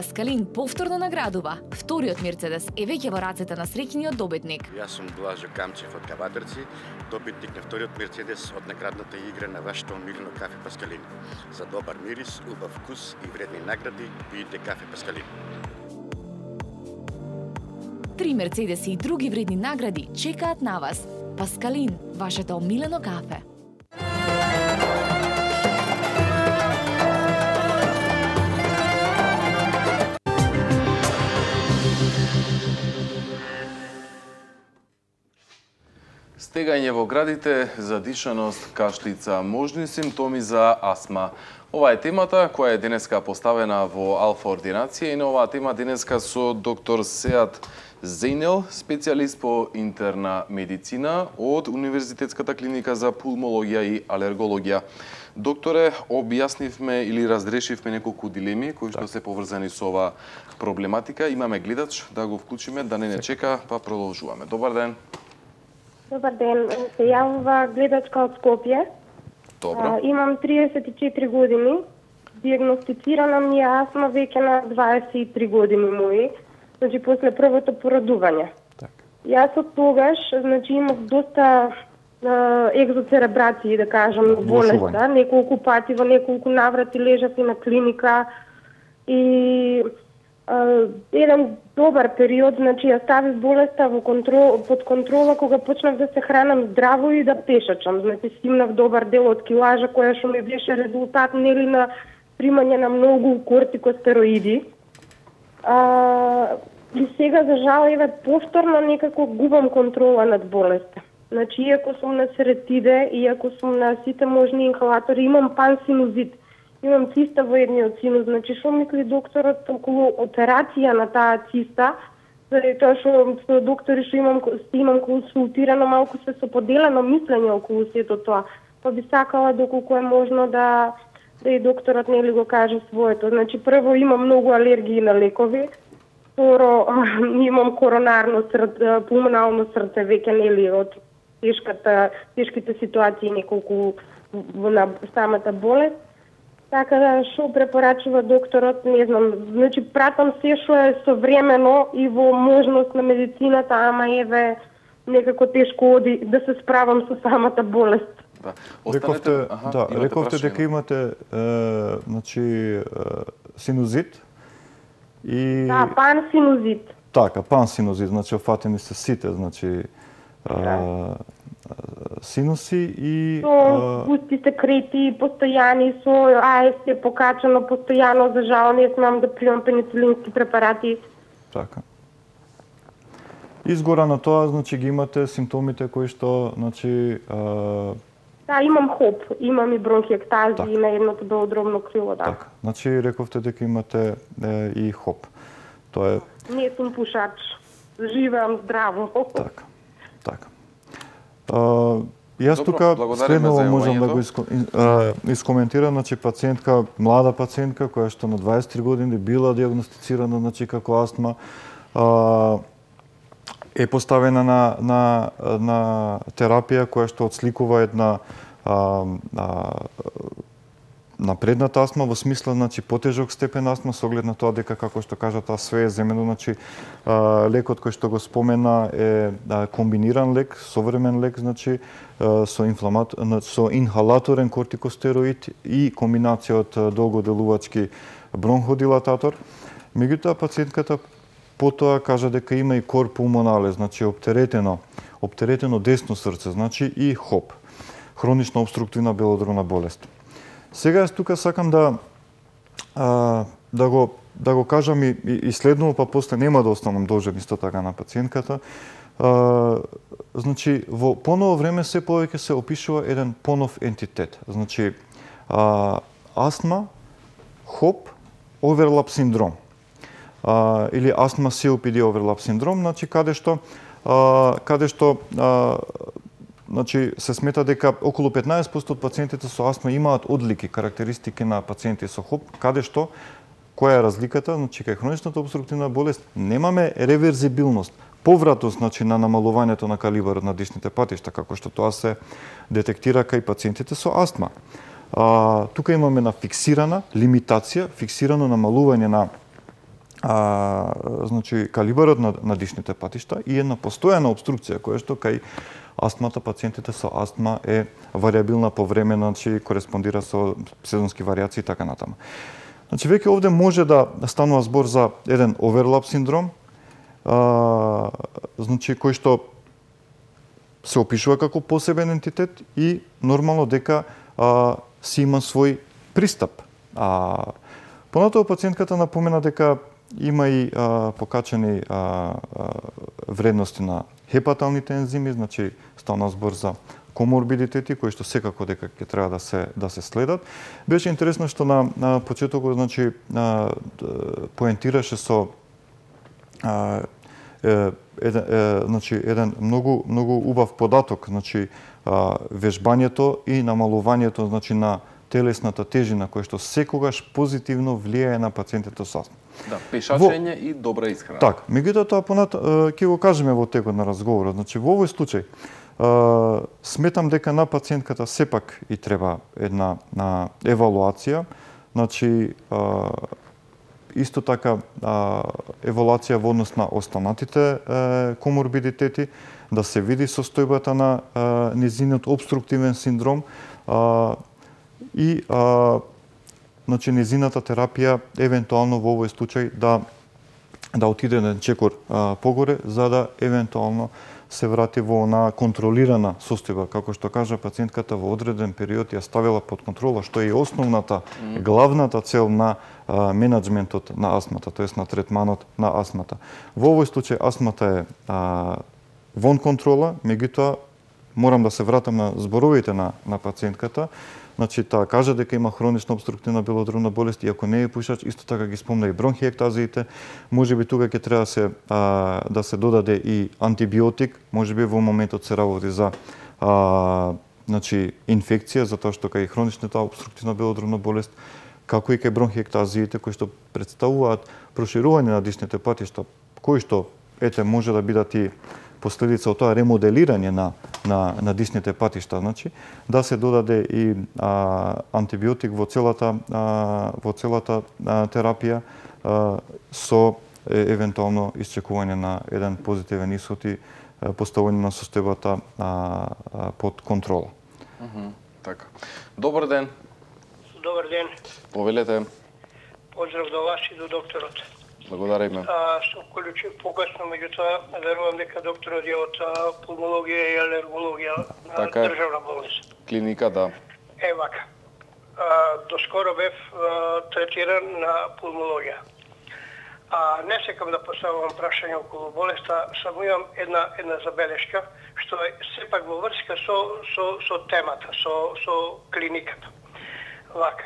Паскалин повторно наградува. Вториот Мерцедес е веќе во рацете на среќниот добитник. Јас сум Блажо Камчев од Кабатрци, добитник на вториот Мерцедес од наградната игра на вашето омилено кафе Паскалин. За добар мирис, убав вкус и вредни награди пиете кафе Паскалин. Три Мерцедеси и други вредни награди чекаат на вас. Паскалин, вашето омилено кафе. Стегање во градите, задишаност, кашлица, можни симптоми за астма. Ова е темата која е денеска поставена во Алфа ординација и на оваа тема денеска со доктор Сеат Зейнел, специјалист по интерна медицина од Универзитетската клиника за пулмологија и алергологија. Докторе, објаснивме или разрешивме неколку дилеми кои што се поврзани со оваа проблематика. Имаме гледач, да го вклучиме, да не не чека, па продолжуваме. Добар ден. Добар ден, се јавува гледачка од Скопје. Добро. А, имам триесет и четири години. Диагностицирана ми е астма веќе на дваесет и три години мои, значи после првото породување. Так. Јас од тогаш, значи имав доста а, екзоцеребрации, да кажам, на болеста. Неколку пати во неколку наврати лежав и на клиника и Uh, еден добар период, значи ја ставив болеста во контрол, под контрола кога почнав да се хранам здраво и да пешачам. Значи стимнав добар дел од килажа која што ми беше резултат нели на примање на многу кортикостероиди. Uh, и сега за жал еве повторно некако губам контрола над болеста. Значи иако сум на серетиде, иако сум на сите можни инхалатори, имам пансинузит. Имам циста во едниот синус, значи што мисли докторот околу операција на таа циста, заради тоа што со доктори што имам, имам консултирано, малку се со поделено мислење околу сето тоа. Па би сакала доколку е можно да да и докторот нели го каже своето. Значи прво имам многу алергии на лекови, второ имам коронарно срце, пулмонално срце веќе нели од тешката тешките ситуации неколку на самата болест. Така да, што препорачува докторот, не знам, значи пратам се што е современо и во можност на медицината, ама еве некако тешко оди да се справам со самата болест. Да, рековте, аха, да, рековте прашање. дека имате е, значи е, синузит и Да, пансинузит. Така, пансинузит, значи офатени се сите, значи да. синуси и со пусти секрети постојани, со А С Т покачано постојано, за жал не смеам да примам пеницилински препарати. Така. Изгора на тоа, значи ги имате симптомите кои што, значи а... Да, имам хоп, имам и бронхиектазии на едното белодробно крило, да. Така. Значи рековте дека имате е, и хоп. Тоа е Не сум пушач. Живеам здраво. Така. Така. Uh, јас тука следново можам да го иско, uh, искоментирам, значи пациентка, млада пациентка која што на дваесет и три години била диагностицирана значи како астма, uh, е поставена на на на терапија која што отсликува една uh, uh, напредната астма во смисла значи потежок степен астма со оглед на тоа дека како што кажа таа све е земено, значи а, лекот кој што го спомена е а, комбиниран лек, современ лек, значи а, со инфламат со инхалаторен кортикостероид и комбинација од долгоделувачки бронходилататор. Меѓутоа пациентката потоа кажа дека има и кор пулмонале, значи оптеретено, оптеретено десно срце, значи и хоп, хронична обструктивна белодробна болест. Сега јас тука сакам да а, да го да го кажам и, и, и следново, па после нема да останам должен исто така на пациентката. А, значи во поново време се повеќе се опишува еден понов ентитет. Значи а, астма, хоп, оверлап синдром. А, или астма си о пи ди оверлап синдром, значи каде што а, каде што а, значи се смета дека околу петнаесет проценти од пациентите со астма имаат одлики, карактеристики на пациенти со хоп, каде што која е разликата, значи кај хроничната обструктивна болест немаме реверзибилност, повратност значи на намалувањето на калибарот на дишните патишта, како што тоа се детектира кај пациентите со астма. А, тука имаме на фиксирана лимитација, фиксирано намалување на а, значи калибарот на, на дишните патишта и една постојана обструкција која што кај астмата, пациентите со астма е вариабилна по време, значи кореспондира со сезонски варијации и така натаму. Значи веќе овде може да станува збор за еден оверлап синдром, а, значи кој што се опишува како посебен ентитет и нормално дека а, си има свој пристап. А, понатоа пациентката напомена дека има и а, покачени а, а, вредности на хепаталните ензими, значи стана збор за коморбидитети кои што секако дека ќе треба да се да се следат. Беше интересно што на, на почетокот значи а, поентираше со а, е, еден, е, значи еден многу многу убав податок, значи а, вежбањето и намалувањето значи на телесната тежина која што секогаш позитивно влијае на пациентите со астма. Да, пешачење и добра исхрана. Так, меѓутоа тоа понат ќе го кажеме во текот на разговорот. Значи во овој случај а, сметам дека на пациентката сепак и треба една на евалуација, значи а, исто така а, евалуација во однос на останатите а, коморбидитети, да се види состојбата на а, незиниот обструктивен синдром а, и а, значи незината терапија евентуално во овој случај да да отиде еден чекор а, погоре за да евентуално се врати во она контролирана состојба, како што кажа пациентката во одреден период ја ставила под контрола, што е и основната, mm. главната цел на а, менаџментот на астмата, тоест на третманот на астмата. Во овој случај астмата е а, вон контрола, меѓутоа морам да се вратам на зборовите на на пациентката. Значи, таа кажа дека има хронична обструктивна белодробна болест, иако не е пушач, исто така ги спомна и бронхиектазиите. Можеби тука ќе треба се а, да се додаде и антибиотик, можеби во моментот се работи за а, значи инфекција, затоа што кај хроничната обструктивна белодробна болест, како и кај бронхиектазиите кои што представуваат проширување на дишните патишта, кои што ете може да бидат и последица од тоа ремоделирање на на на дишните патишта, значи да се додаде и а, антибиотик во целата а, во целата а, терапија а, со е, евентуално исчекување на еден позитивен исход и поставување на состојбата а, а, под контрола. Mm -hmm. Така. Добар ден. Добар ден. Повелете. Поздрав до вас и до докторот. Благодариме. А, сум колючив покасно, меѓутоа верувам дека докторот е од пулмологија и алергологија на така, државна болница. Клиника, да. Е, вака. А, доскоро бев а, третиран на пулмологија. А не секам да поставам прашање околу болеста, само имам една една забелешка, што е сепак во врска со со со темата, со со клиниката. Вака.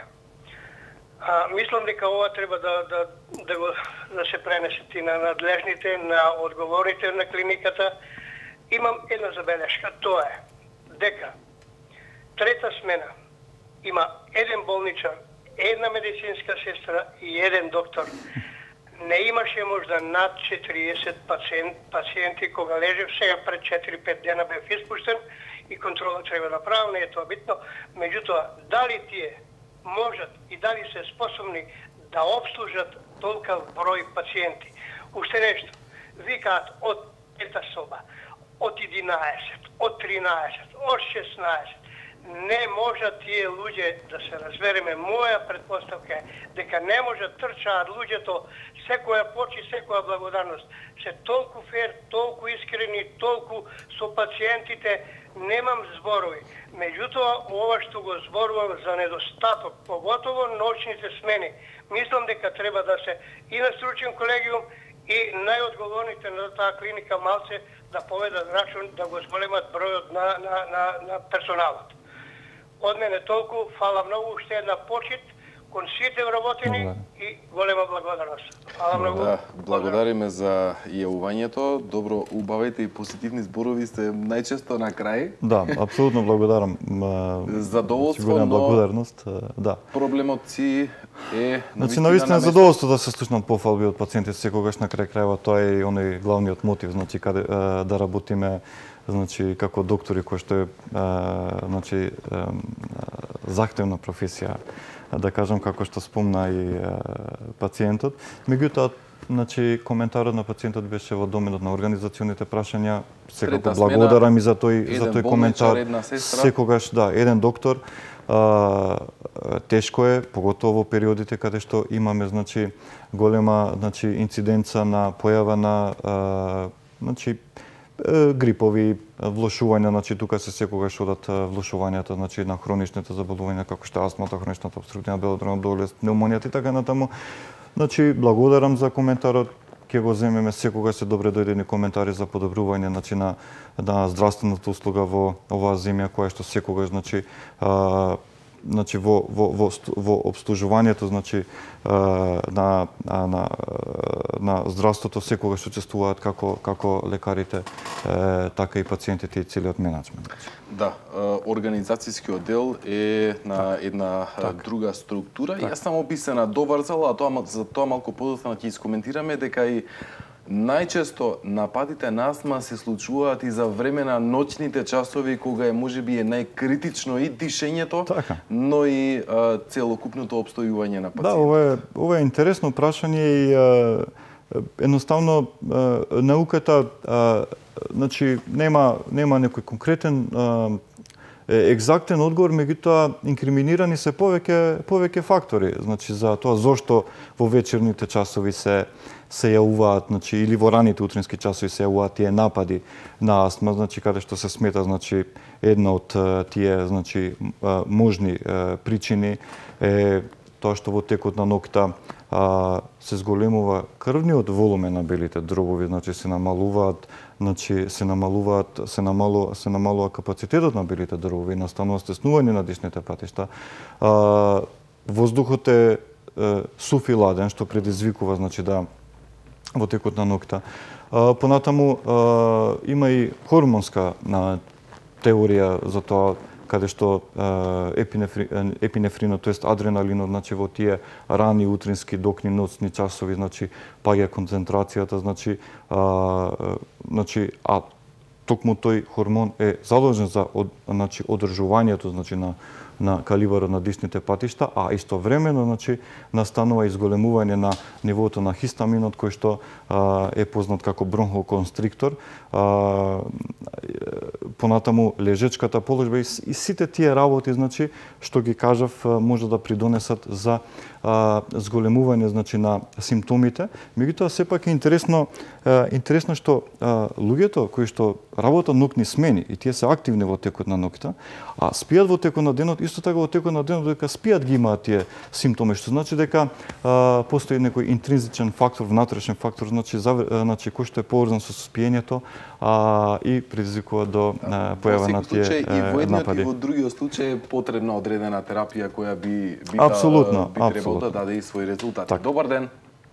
А, мислам дека ова треба да, да, да, го, да се пренесети на надлежните, на одговорите на клиниката. Имам една забелешка, тоа е дека трета смена има еден болничар, една медицинска сестра и еден доктор. Не имаше можда над четириесет пациент, пациенти кога лежев, сега пред четири-пет дена бев испуштен и контрола треба да правам, не е тоа битно. Меѓутоа, дали тие можат и дали се способни да обслужат толкав број пациенти. Уште нешто, викаат од пета соба, од единаесет, од тринаесет, од шеснаесет. Не можат тие луѓе да се разбереме. Моја предпоставка е дека не можат трчаат луѓето, секоја почи, секоја благодарност. Се толку фер, толку искрени, толку со пациентите, немам зборови. Меѓутоа, ова што го зборувам за недостаток, поготово ночните смени, мислам дека треба да се и на стручен колегиум и најодговорните на таа клиника малце да поведат рачун да го зголемат бројот на, на, на, на персоналот. Од мене толку, фала многу, уште една почит кон сите вработени и голема благодарност. Фала многу. Да, благодариме за јавувањето. Добро, убавите и позитивни зборови сте најчесто на крај. Да, апсолутно благодарам. Задоволство, но благодарност, да. Проблемот си е Значи навистина задоволство да се слушнам пофалби од пациентите секогаш на крај крајва, тоа е и оној главниот мотив, значи каде да работиме значи како доктори кои што е значи захтевна професија, да кажам како што спомна и пациентот. Меѓутоа Значи, коментарот на пациентот беше во доменот на организационите прашања. Секако Трета благодарам и за тој, еден за тој болничар, коментар. една сестра. Секогаш, да, еден доктор. А, тешко е, поготово во периодите каде што имаме, значи, голема, значи, инциденца на појава на, а, значи, грипови влошувања, значи тука се секогаш одат влошувањата, значи на хроничните заболувања како што астмата, хроничната опструктивна белодробна болест, пневмонијата и така натаму. Значи благодарам за коментарот. Ќе го земеме, секогаш се добре дојдени коментари за подобрување, значи на на здравствената услуга во оваа земја која што секогаш, значи а, значи во во во во обслужувањето, значи на на на здравството секогаш учествуваат како како лекарите, така и пациентите и целиот менаџмент. Да, организацијски оддел е на една так. друга структура. Так. Јас сам описана доврзала, а тоа за тоа малку подоцна ќе искоментираме дека и најчесто нападите на астма се случуваат и за време на ноќните часови кога е можеби е најкритично и дишењето, така. но и а, целокупното обстојување на пациентот. Да, ова е ова е интересно прашање и а, едноставно а, науката а, значи нема нема некој конкретен а, екзактен одговор, меѓутоа инкриминирани се повеќе повеќе фактори, значи за тоа зошто во вечерните часови се се јавуваат, значи или во раните утрински часови се јавуваат тие напади на астма, значи каде што се смета, значи една од тие, значи можни причини е тоа што во текот на ноќта се зголемува крвниот волумен на белите дробови, значи се намалуваат, значи се намалуваат, се намалува, се намалува капацитетот на белите дробови, настанува стеснување на дишните патишта. Воздухот е сув и ладен, што предизвикува, значи да во текот на ноќта. Понатаму има и хормонска теорија за тоа каде што епинефри, епинефринот, тоест адреналинот, значи во тие рани утрински, докни, ноцни часови, значи паѓа концентрацијата, значи а, значи а токму тој хормон е задолжен за од, значи одржувањето, значи на на калибарот на дишните патишта, а истовремено, значи, настанува изголемување на нивото на хистаминот, кој што а, е познат како бронхоконстриктор. А, понатаму лежечката положба и, и сите тие работи, значи, што ги кажав, може да придонесат за а, зголемување, значи, на симптомите. Меѓутоа, сепак е интересно, а, интересно што а, луѓето кои што работат ноќни смени и тие се активни во текот на ноќта, а спијат во текот на денот, исто така во текот на денот дека спијат ги имаат тие симптоми, што значи дека а, постои некој интринзичен фактор, внатрешен фактор, значи, зав... значи кој што е поврзан со спиењето а, и предизвикува до а, појава на тие случај, напади. И во едниот и во другиот случај е потребна одредена терапија која би би, абсолютно, би требало да даде и свој резултат. Так. Добар ден.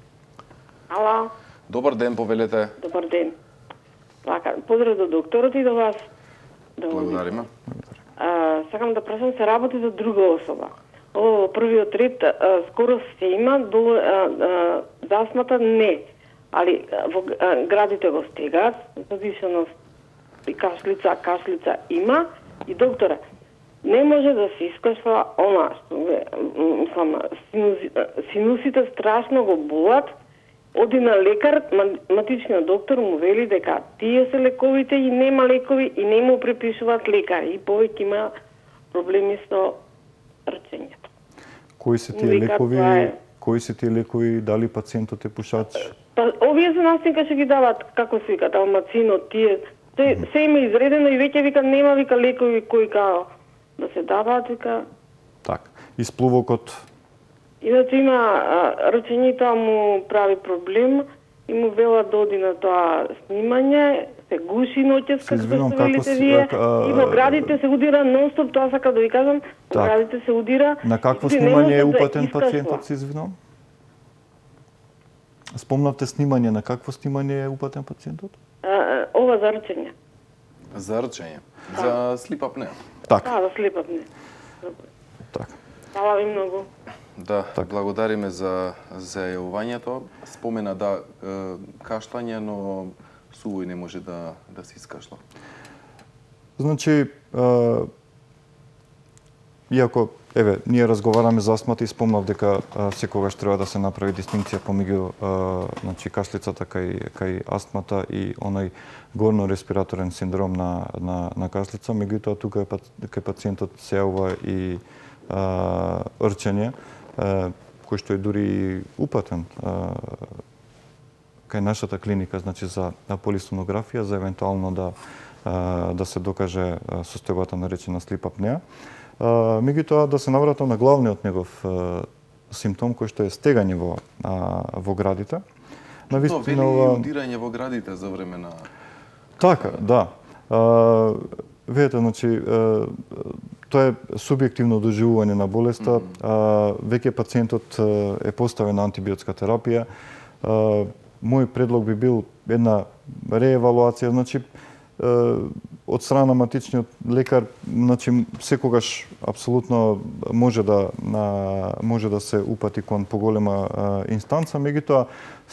Ало. Добар ден, повелете. Добар ден. Лака, поздрав до докторот и до вас. Благодариме. А, сакам да прашам, се работи за друга особа. Ово првиот ред а, скоро се има, до за астмата не. Али во а, градите го стегаат, задишаност и кашлица, кашлица има и доктора не може да се искашва она што мислам синуси, синусите страшно го болат. Оди на лекар, матичниот доктор му вели дека тие се лековите и нема лекови и не му препишуваат лекари и повеќе има проблеми со рчењето. Кои се тие лекови? Е... Кои се тие лекови? Дали пациентот е пушач? Па овие за нас нека ќе ги дават, како се вика, далмацинот, тие се, се има изредено и веќе вика нема вика лекови кои као да се даваат, вика. Так. И сплувокот? Иначе има рчењето му прави проблем и му велат да оди на тоа снимање, се гуши ноќес, како што велите вие, и во градите се удира нон-стоп, тоа сакам да ви кажам, во так. градите се удира. На какво снимање е упатен да пациентот, се извинувам? Спомнавте снимање, на какво снимање е упатен пациентот? А, ова за рчење. За рчење? За слип апнеа? Так. Да, за слип апнеа. Так. Фала ви многу. Да, так. Благодариме за зајавувањето. Спомена да кашлање, но сувој не може да да се искашла. Значи, иако еве, ние разговараме за астмата и спомнав дека а, секогаш треба да се направи дистинкција помеѓу значи кашлицата кај кај астмата и онај горно респираторен синдром на на на кашлица, меѓутоа тука е кај пациентот се јавува и а, рчење, а, кој што е дури упатен а, кај нашата клиника, значи за полисонографија, за евентуално да а, да се докаже состојбата наречена слип апнеа. Меѓутоа да се навратам на главниот негов а, симптом кој што е стегање во а, во градите. На вистина ова удирање во градите за време на така, да. А, видете, значи а, тоа е субјективно доживување на болеста. Mm -hmm. а, веќе пациентот е поставен на антибиотска терапија. А, мој предлог би бил една реевалуација, значи од страна на матичниот лекар, значи секогаш апсолутно може да на, може да се упати кон поголема а, инстанца, меѓутоа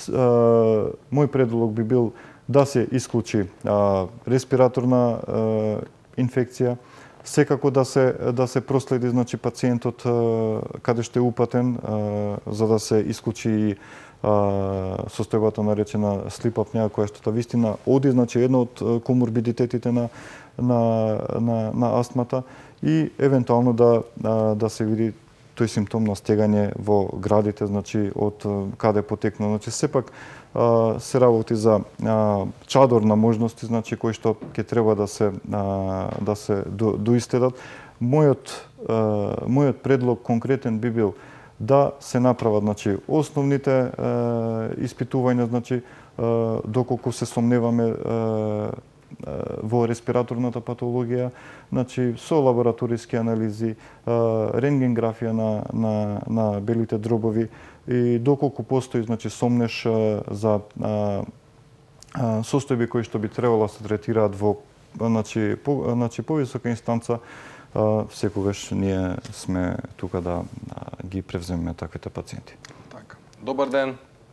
мој предлог би бил да се исклучи а, респираторна а, инфекција, секако да се да се проследи значи пациентот а, каде што е упатен, а, за да се исклучи состојбата наречена слип апнеа, која што вистина оди, значи едно од коморбидитетите на на на на астмата и евентуално да да се види тој симптом на стегање во градите, значи од каде потекна, значи сепак се работи за чадор на можности, значи кои што ќе треба да се да се доистедат. Мојот мојот предлог конкретен би бил да се направат значи основните е, испитувања, значи е, доколку се сомневаме е, е, во респираторната патологија, значи со лабораториски анализи, е, рентгенграфија на на на белите дробови и доколку постои значи сомнеш е, за е, е, состојби кои што би требало да се третираат во значи по, значи повисока инстанца, Uh, секогаш ние сме тука да uh, ги превземеме таквите пациенти. Така. Добар ден.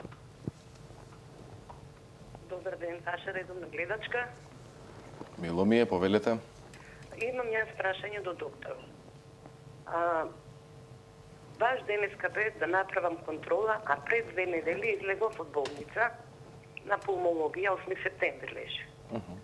Добар ден, ваша редовна гледачка. Мило ми е, повелете. Имам јас прашање до доктор. А, баш денеска бе да направам контрола, а пред две недели излегов од болница на пулмологија, осми септември лежи. Uh -huh.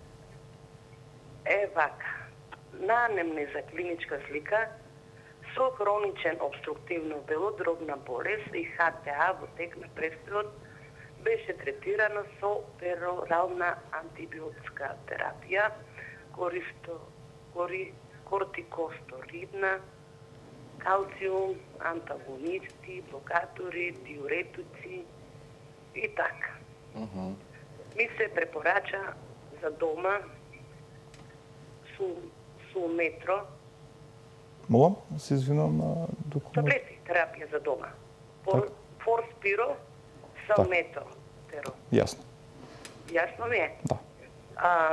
Е вака. На анемнеза клиничка слика со хроничен обструктивно белодробна болест и Х Т А во тек на престојот беше третирано со перорална антибиотска терапија, користо, кори, кортикосторидна, калциум, антагонисти, блокатори, диуретици и така. Uh -huh. Ми се препорача за дома су метро. Молам, се извинам, документ. Таблети, терапија за дома. Фор, форспиро, салметро. Јасно. Јасно ми е? Да. А,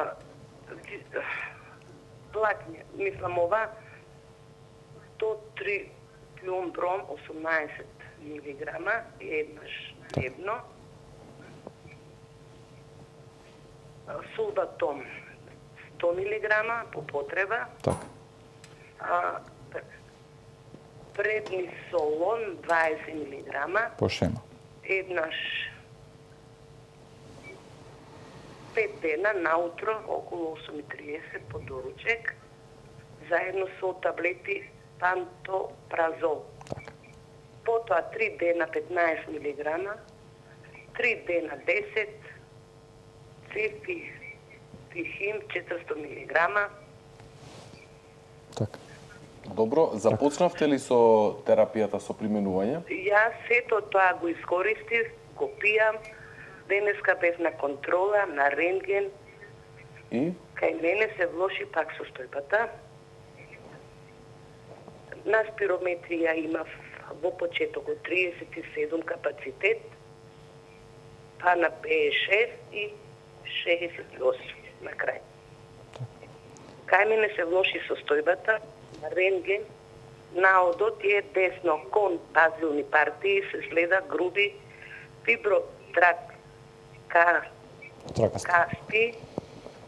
платње, мислам ова, сто три плюмбром, осумнаесет милиграма, еднаш дневно. Сулбатом, сто милиграма по потреба. Так. А, преднисолон дваесет милиграма. По шема. Еднаш пет дена наутро околу осум и триесет по доручек, заедно со таблети пантопразол. Так. Потоа три дена петнаесет милиграма, три дена десет, цефи Хим четиристо милиграма. Така. Добро, започнавте ли со терапијата со применување? Јас сето тоа го искористив, го пијам. Денеска бев на контрола, на рентген. И? Кај мене се влоши пак состојбата. На спирометрија имав во почетокот триесет и седум капацитет, па на петдесет и шест и шеесет и осум. На крај. Кај мене се влоши состојбата, на рентген, наодот е десно кон базилни партии, се следа груди, фибротрак, ка, касти,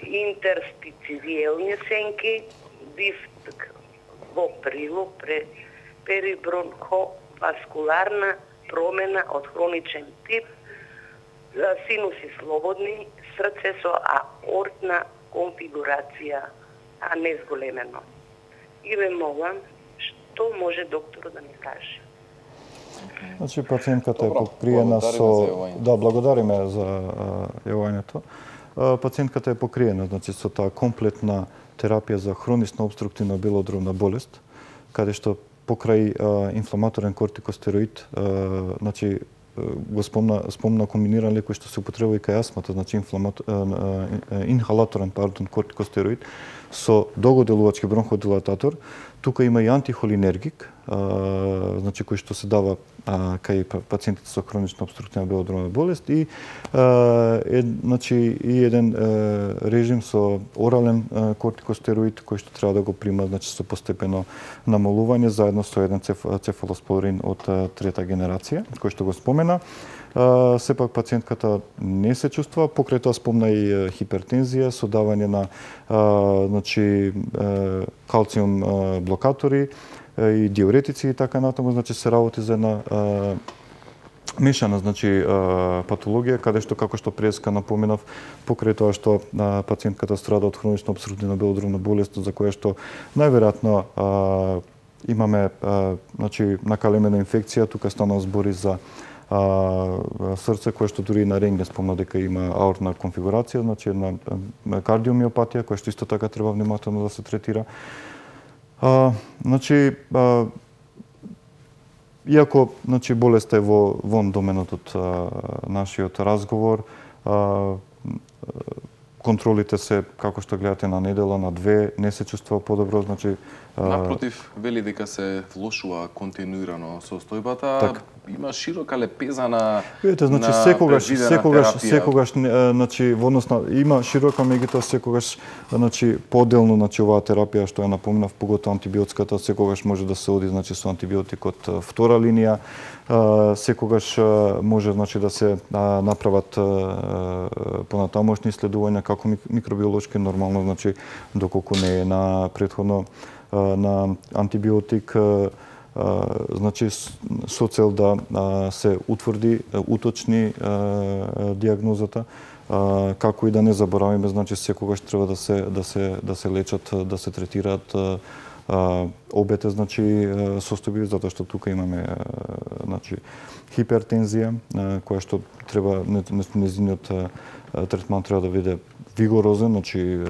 интерстицијелни сенки, дифт во прилог, пре, перибронховаскуларна промена од хроничен тип, синуси слободни, срце со аортна конфигурација, а не зголемено. И ве молам, што може докторот да ми каже? Значи, пациентката е покриена со... Да, благодариме за јавањето. Пациентката е покриена, значи, со таа комплетна терапија за хронична обструктивна белодробна болест, каде што покрај инфламаторен кортикостероид, значи, го спомна, спомна комбиниран лек кој што се употребува и кај астмата, значи инхалаторен, пардон, кортикостероид со долгоделувачки бронходилататор. Тука има и антихолинергик, значи кој што се дава а, кај пациентите со хронична обструктивна белодробна болест и а, е, значи и еден а, режим со орален а, кортикостероид кој што треба да го прима, значи со постепено намалување заедно со еден цеф, цефалоспорин од а, трета генерација кој што го спомена. Uh, сепак пациентката не се чувствува, покрај тоа спомна и uh, хипертензија, со давање на uh, значи, uh, калциум uh, блокатори uh, и диуретици и така натаму, значи се работи за една uh, мешана, значи uh, патологија, каде што, како што преска напоменав, покрај тоа што uh, пациентката страда од хронична обструктивна белодробна болест, за која што најверојатно uh, имаме uh, значи, накалемена инфекција, тука станува збори за А, срце кое што дури и на рентген спомна дека има аортна конфигурација, значи една кардиомиопатија која што исто така треба внимателно да се третира. А, значи а, иако значи болеста е во вон доменот од а, нашиот разговор, а, контролите се како што гледате на недела, на две, не се чувствува подобро, значи напротив, вели дека се влошува континуирано состојбата. Так. Има широка лепеза на Видите, значи на секогаш секогаш терапија. секогаш значи во однос на има широка, меѓутоа секогаш значи поделно значи оваа терапија што ја напомнав, поготоа антибиотската, секогаш може да се оди значи со антибиотикот втора линија, секогаш може значи да се направат понатамошни исследувања како микробиолошки нормално, значи доколку не е на претходно на антибиотик, значи со цел да се утврди, уточни диагнозата, како и да не заборавиме, значи секогаш треба да се да се да се лечат, да се третираат обете, значи состојби, затоа што тука имаме значи хипертензија, која што треба незиниот третман треба да биде вигорозен, значи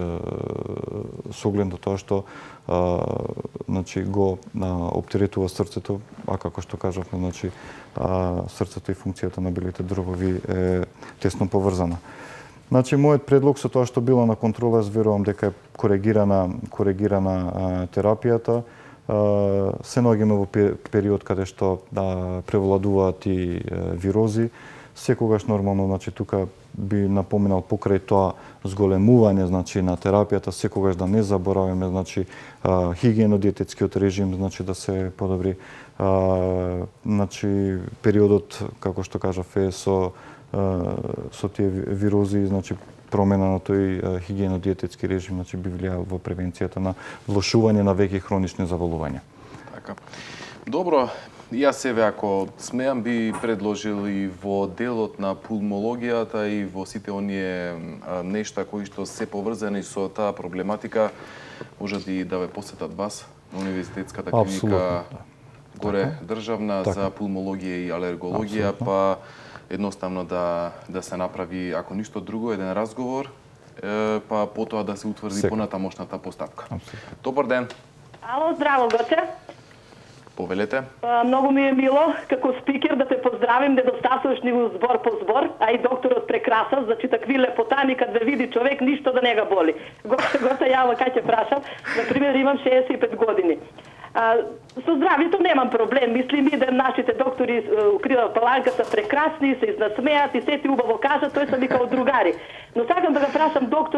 со оглед на тоа што а, значи го а, оптеретува срцето, а како што кажавме, значи а, срцето и функцијата на белите дробови е тесно поврзана. Значи мојот предлог со тоа што била на контрола, верувам дека е коригирана коригирана а, терапијата. А, се наоѓаме во период каде што да превладуваат и а, вирози. Секогаш нормално, значи тука би напоменал покрај тоа зголемување значи на терапијата, секогаш да не забораваме значи хигиено-диететскиот режим, значи да се подобри, а, значи периодот како што кажав е со а, со тие вирози, значи промена на тој хигиено-диететски режим, значи би влијал во превенцијата на влошување на веќе хронични заболувања. Така. Добро. Јас себе, ако смеам, би предложил и во делот на пулмологијата и во сите оние нешта кои што се поврзани со таа проблематика, можат и да ве посетат вас на Универзитетската клиника горе државна така. За пулмологија и алергологија, абсолютно. Па едноставно да да се направи, ако ништо друго, еден разговор, е, па потоа да се утврди Сек. Понатамошната постапка. Абсолютно. Добар ден. Ало, здраво, Гоце. Повелете. А, многу ми е мило како спикер да те поздравим, недостасуваш ни збор по збор, а и докторот прекрасав, значи такви лепотани кад ве види човек ништо да не га боли. Гоце, гоце, јава кај ќе прашам, например имам шеесет и пет години. А, со здравието немам проблем, мислим идем нашите доктори укрива паланката прекрасни, се изнасмеат и се ти убаво кажат, тој са ми као другари. Но сакам да го прашам докторот,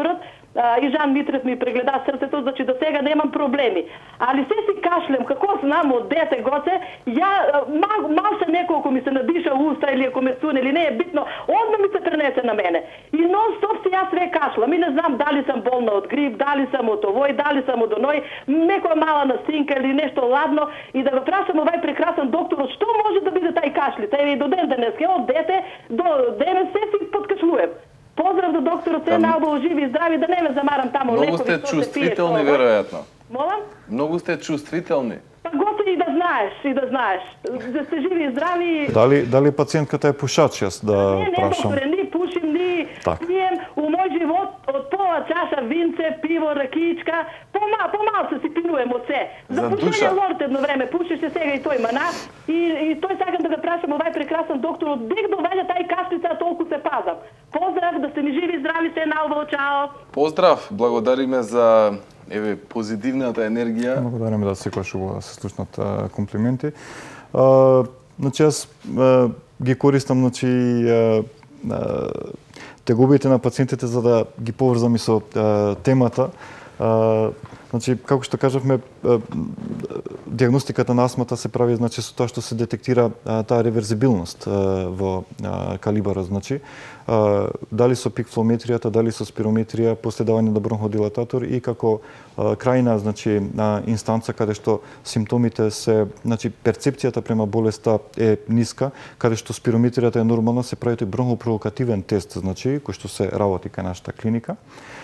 а, и Жан Митрев ми прегледа срцето, значи до сега немам проблеми. Али се си кашлем, како знам од дете гоце, ја мал, малше неколку ми се надиша уста или ако ме суне или не е битно, одма ми се пренесе на мене. И нон-стоп си јас све кашлам и не знам дали сам болна од грип, дали сам од овој, дали сам од оној, некоја мала настинка или нешто ладно и да го прашам овај прекрасен доктор, што може да биде тај кашлица? Еве и до ден денеска, од дете до денес се си подкашлуем. Поздрав до докторот, се наубаво живи и здрави, да не ме замарам таму. Многу сте чувствителни, веројатно. Молам? Многу сте чувствителни. Па готе и да знаеш, и да знаеш. Да сте живи и здрави. Дали, дали пациентката е пушач, јас да не, не, прашам? Не, не, ни пушим, ни так. Пием у мој живот од пола чаша винце, пиво, ракичка, пома, помалце си пинуем од се. За, За пушење лорд едно време, пушеше сега и тој мана. И, и тој сакам да го прашам овај прекрасен доктор, од дек доведе тај кашлица, а толку се пазам. Поздрав, да сте ми живи и здрави, се наубаво, чао. Поздрав, благодариме за еве позитивната енергија. Благодариме да секогаш убаво да се слушнат а, комплименти. А, значи јас а, ги користам, значи а, а, тегобите на пациентите за да ги поврзам и со а, темата. А, значи, како што кажавме, а, диагностиката на астмата се прави, значи, со тоа што се детектира а, таа реверзибилност а, во а, калибарот, значи, а, дали со пикфлометријата, дали со спирометрија, после давање на бронходилататор и како а, крајна, значи, на инстанца каде што симптомите се, значи, перцепцијата према болеста е ниска, каде што спирометријата е нормална, се прави тој бронхопровокативен тест, значи, кој што се работи кај нашата клиника.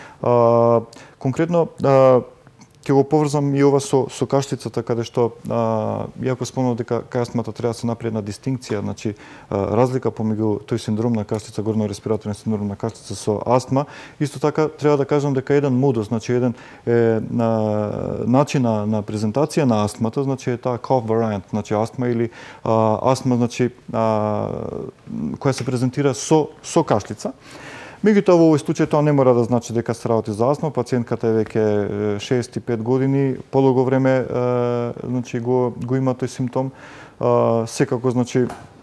А, конкретно, а, ќе го поврзам и ова со, со кашлицата, каде што, а, иако спомнав дека кај астмата треба да се направи една дистинкција, значи, а, разлика помеѓу тој синдром на кашлица, горно-респираторен синдром на кашлица со астма, исто така треба да кажам дека еден модус, значи еден е, на, начин на, на презентација на астмата, значи е таа cough variant, значи астма или а, астма, значи, а, која се презентира со, со кашлица. Меѓутоа, во овој случај тоа не мора да значи дека се работи за астма. Пациентката е веќе шеесет и пет години, подолго време значи го го има тој симптом. Секако, значи,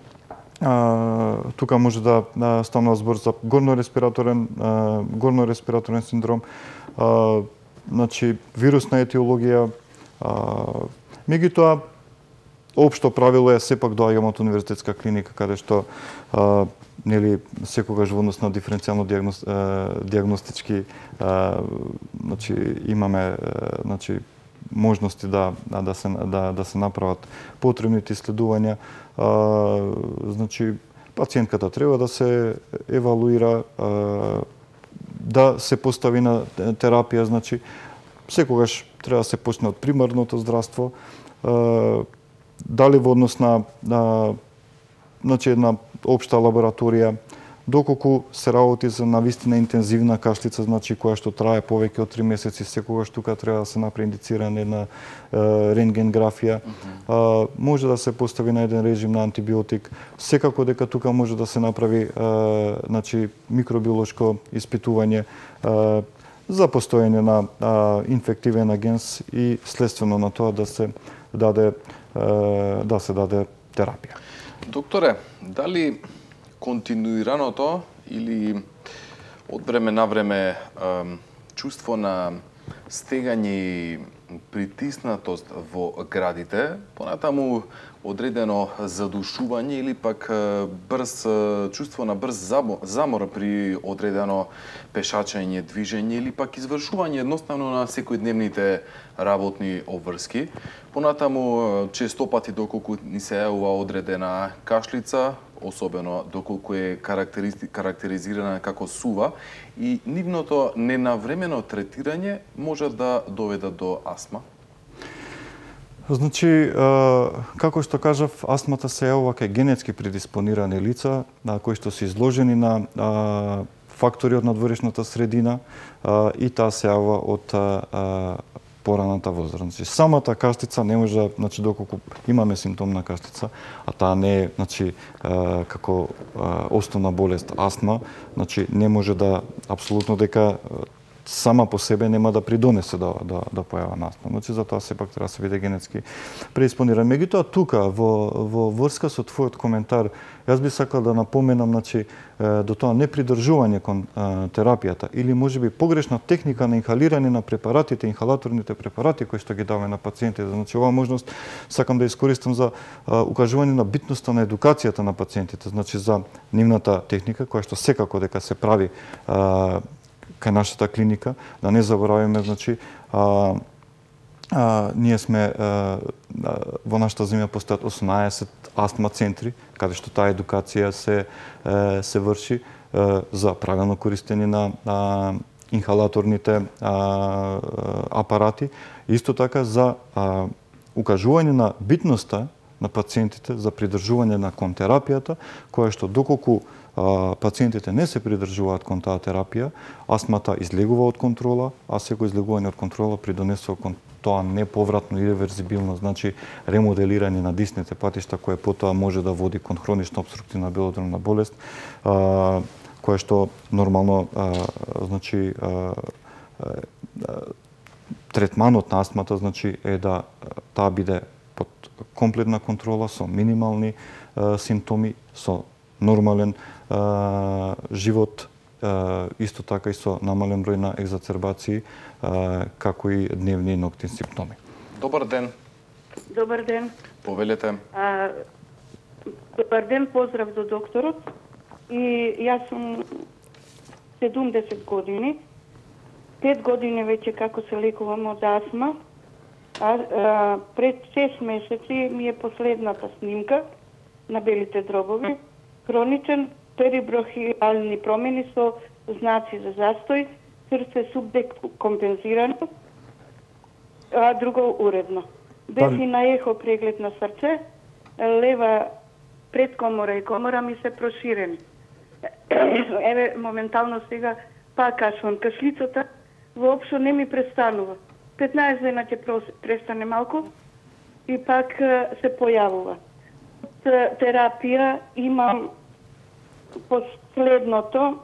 тука може да стане збор за горно-респираторен горно-респираторен синдром, значи вирусна етиологија. Меѓутоа, општо правило е сепак доаѓаме од универзитетска клиника каде што а, нели секогаш во однос на диференцијално диагноз, а, диагностички а, значи имаме а, значи можности да да се да да се направат потребните исследувања. А, значи пациентката треба да се евалуира, а, да се постави на терапија, значи секогаш треба да се почне од примарното здравство. А, дали во однос на, на значи една општа лабораторија, доколку се работи за навистина интензивна кашлица, значи која што трае повеќе од три месеци, секогаш тука треба да се направи индицирана една е, рентгенграфија. Mm-hmm. Може да се постави на еден режим на антибиотик. Секако дека тука може да се направи е, значи микробиолошко испитување е, за постоење на е, инфективен агенс и следствено на тоа да се даде да се даде терапија. Докторе, дали континуираното или од време на време чувство на стегање и притиснатост во градите, понатаму одредено задушување или пак брз чувство на брз замор при одредено пешачење, движење или пак извршување едноставно на секојдневните работни обврски. Понатаму честопати доколку ни се јавува одредена кашлица, особено доколку е карактеризирана како сува, и нивното ненавремено третирање може да доведе до астма. Значи, како што кажав, астмата се јавува кај генетски предиспонирани лица, кои што се изложени на фактори од надворешната средина и таа се јавува од пораната возраст. Значи, самата кашлица не може, значи, доколку имаме симптом на кашлица, а таа не е, значи, како основна болест астма, значи, не може да, апсолутно дека сама по себе нема да придонесе да, да, да појава настан. Значи, затоа сепак треба да се биде генетски преиспониран. Меѓутоа, тука, во, во врска со твојот коментар, јас би сакал да напоменам, значи, до тоа непридржување кон а, терапијата или можеби погрешна техника на инхалирање на препаратите, инхалаторните препарати кои што ги даваме на пациентите. Значи, оваа можност сакам да искористам за а, укажување на битноста на едукацијата на пациентите, значи за нивната техника која што секако дека се прави а, кај нашата клиника, да не забораваме, значи, а, а, ние сме а, во нашата земја постојат осумнаесет астма центри, каде што таа едукација се е, се врши е, за правилно користење на а, инхалаторните а, апарати, исто така за а, укажување на битноста на пациентите за придржување на кон терапијата, која што доколку а, пациентите не се придржуваат кон таа терапија, астмата излегува од контрола, а секој излегување од контрола придонесува кон тоа неповратно и реверзибилно, значи ремоделирање на дисните патишта, кое потоа може да води кон хронична обструктивна белодробна болест, а, кое што нормално а, значи а, а, третманот на астмата значи е да таа биде под комплетна контрола со минимални а, симптоми, со нормален а, живот, а, исто така и со намален број на екзацербации, а, како и дневни и ноктни симптоми. Добар ден. Добар ден. Повелете. А, добар ден, поздрав до докторот. И јас сум седумдесет години. Пет години веќе како се лекувам од астма. А, а пред шест месеци ми е последната снимка на белите дробови. Хроничен периброхиални промени со знаци за застој, срце субдекомпензирано, а друго уредно. Бев и на ехо преглед на срце, лева предкомора и комора ми се проширени. Еве, моментално сега пак кашвам. Кашлицата воопшто не ми престанува. петнаесет дена ќе престане малку и пак се појавува. Терапија имам последното,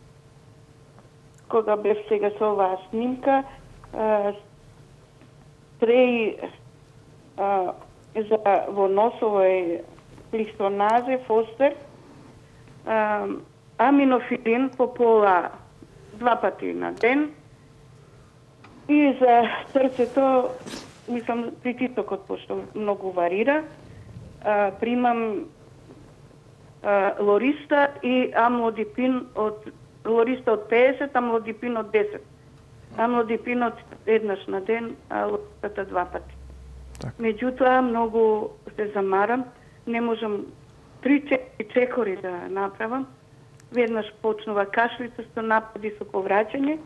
кога бев сега со оваа снимка, треј за во носовој пликстоназе, фостер, аминофилин по пола два пати на ден и за срцето, мислам, притисокот, пошто многу варира, а, примам а, лориста и амлодипин од лориста од педесет, амлодипин од десет. Амлодипинот еднаш на ден, а лористата два пати. Так. Меѓутоа, многу се замарам, не можам три-четири чекори да направам. Веднаш почнува кашлица со напади со повраќање.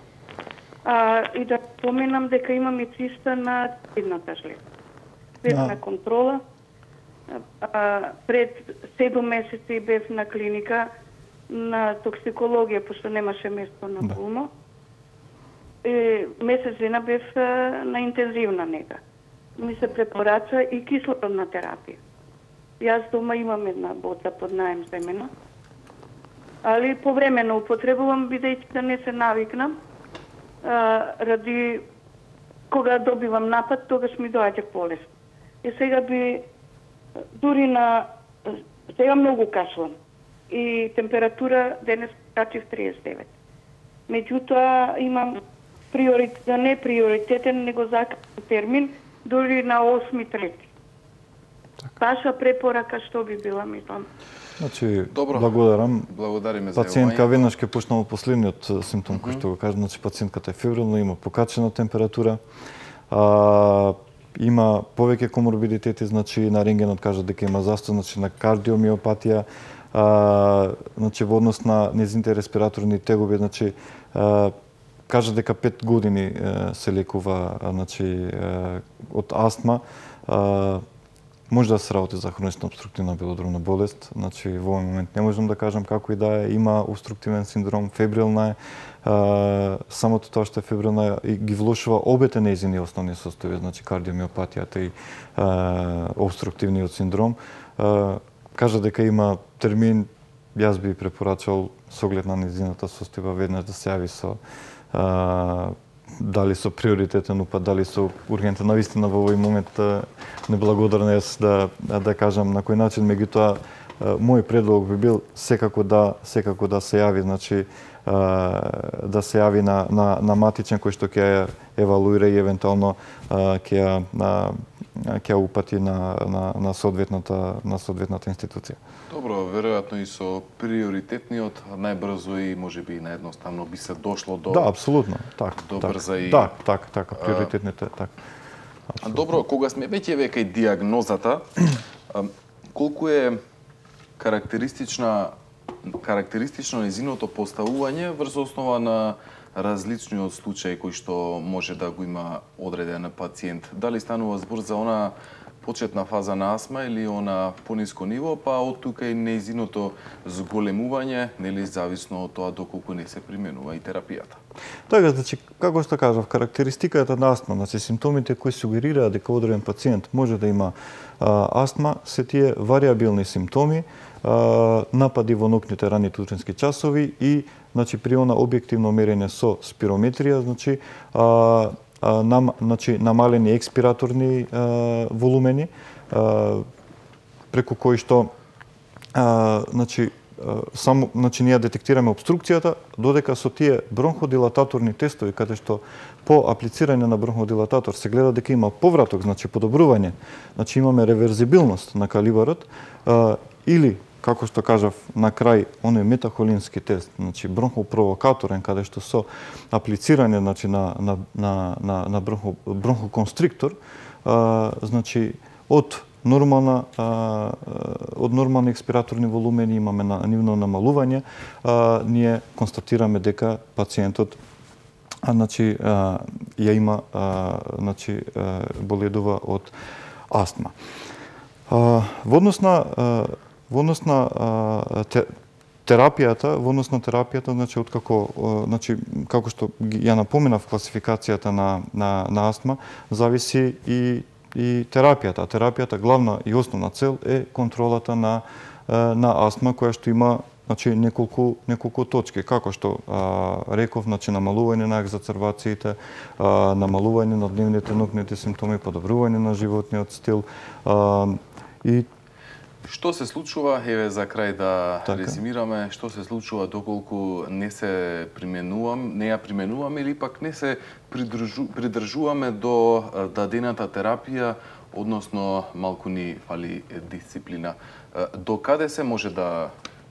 А, и да поменам дека имам и циста на едната жлеза. Бев на контрола. А, пред седум месеци бев на клиника на токсикологија, пошто немаше место на пулмо. И месец дена бев на интензивна нега. Ми се препорача и кислородна терапија. Јас дома имам една боца под наем земена, али повремено употребувам, бидејќи да не се навикнам, а, ради кога добивам напад, тогаш ми доаѓа полесно. И сега би, дури на, сега многу кашлам и температура денес качив триесет и девет. Меѓутоа имам приоритет, да не приоритетен, него закан термин, дури на осми трети. Ваша препорака што би била, мислам? Значи, Добро. благодарам. Благодариме за пациентка веднаш ќе почнала последниот симптом кој што го кажа, значи пациентката е фебрилна, има покачена температура, а, има повеќе коморбидитети, значи на рентгенот кажа дека има застој, значи на кардиомиопатија, а, значи во однос на незините респираторни тегоби, значи а, кажа дека пет години а, се лекува, значи а, од астма. А, може да се работи за хронична обструктивна белодробна болест, значи во овој момент не можам да кажам како и да е, има обструктивен синдром, фебрилна е, а, самото тоа што е фебрилна и ги влошува обете нејзини основни состојби, значи кардиомиопатијата и а, обструктивниот синдром. А, кажа дека има термин, јас би препорачал со оглед на нејзината состојба веднаш да се јави со дали со приоритетен упат, дали со ургентен. Навистина во овој момент неблагодарен јас да да кажам на кој начин, меѓутоа мој предлог би бил секако да секако да се јави, значи да се јави на на на матичен кој што ќе ја евалуира и евентуално ќе ја ќе ја упати на на на соодветната на соодветната институција. Добро, веројатно и со приоритетниот најбрзо и можеби наједноставно би се дошло до. Да, апсолутно, така. До так, брза и да, така, така, приоритетните така. Добро, кога сме веќе веќе диагнозата, колку е карактеристична карактеристично незиното поставување врз основа на различниот случај кој што може да го има одреден пациент. Дали станува збор за она почетна фаза на астма или она пониско ниво, па од тука и незиното зголемување, нели зависно од тоа доколку не се применува и терапијата. Така, значи, како што кажав, карактеристиката на астма, значи симптомите кои сугерираат дека одреден пациент може да има а, астма, се тие вариабилни симптоми, а, напади во ноќните ранните утрински часови и значи при она објективно мерење со спирометрија, значи а, а, нам, значи намалени експираторни а, волумени, а, преку кои што а, значи само значи ние детектираме обструкцијата, додека со тие бронходилататорни тестови каде што по аплицирање на бронходилататор се гледа дека има повраток, значи подобрување, значи имаме реверзибилност на калибарот, а, или како што кажав на крај оној метахолински тест, значи бронхопровокаторен каде што со аплицирање значи на на на на, на бронхо бронхоконстриктор, а, значи од нормална а, од нормални експираторни волумени имаме на нивно намалување, а, ние констатираме дека пациентот а, значи а, ја има а, значи а, боледува од астма. А, во однос на а, во однос на а, те, терапијата, во однос на терапијата, значи откако значи како што ја напоменав класификацијата на на на астма, зависи и и терапијата. Терапијата главна и основна цел е контролата на на астма која што има значи неколку неколку точки, како што а, реков, значи намалување на екзацербациите, а, намалување на дневните ноќните симптоми, подобрување на животниот стил а, и Што се случува, еве за крај да така. резимираме, што се случува доколку не се применувам, не ја применуваме или пак не се придржу, придржуваме до дадената терапија, односно малку ни фали дисциплина. До каде се може да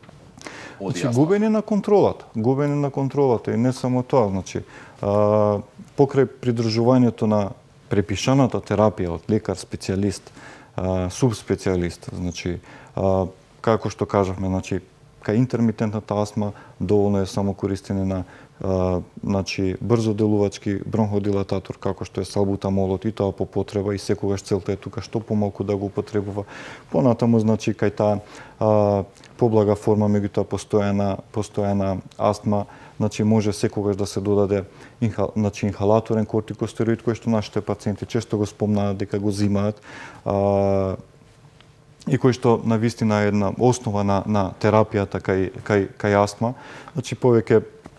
оди значи, губење на контролата, губење на контролата и не само тоа, значи а, покрај придржувањето на препишаната терапија од лекар специјалист, субспецијалист, значи а, како што кажавме, значи кај интермитентната астма доволно е само користење на а, значи брзо делувачки бронходилататор како што е салбутамолот и тоа по потреба и секогаш целта е тука што помалку да го употребува. Понатаму значи кај таа а, поблага форма меѓутоа постојана постојана астма, значи може секогаш да се додаде инхал, значи инхалаторен кортикостероид кој што нашите пациенти често го спомнаат дека го зимаат а, и кој што навистина е една основа на на терапијата кај кај кај астма. Значи повеќе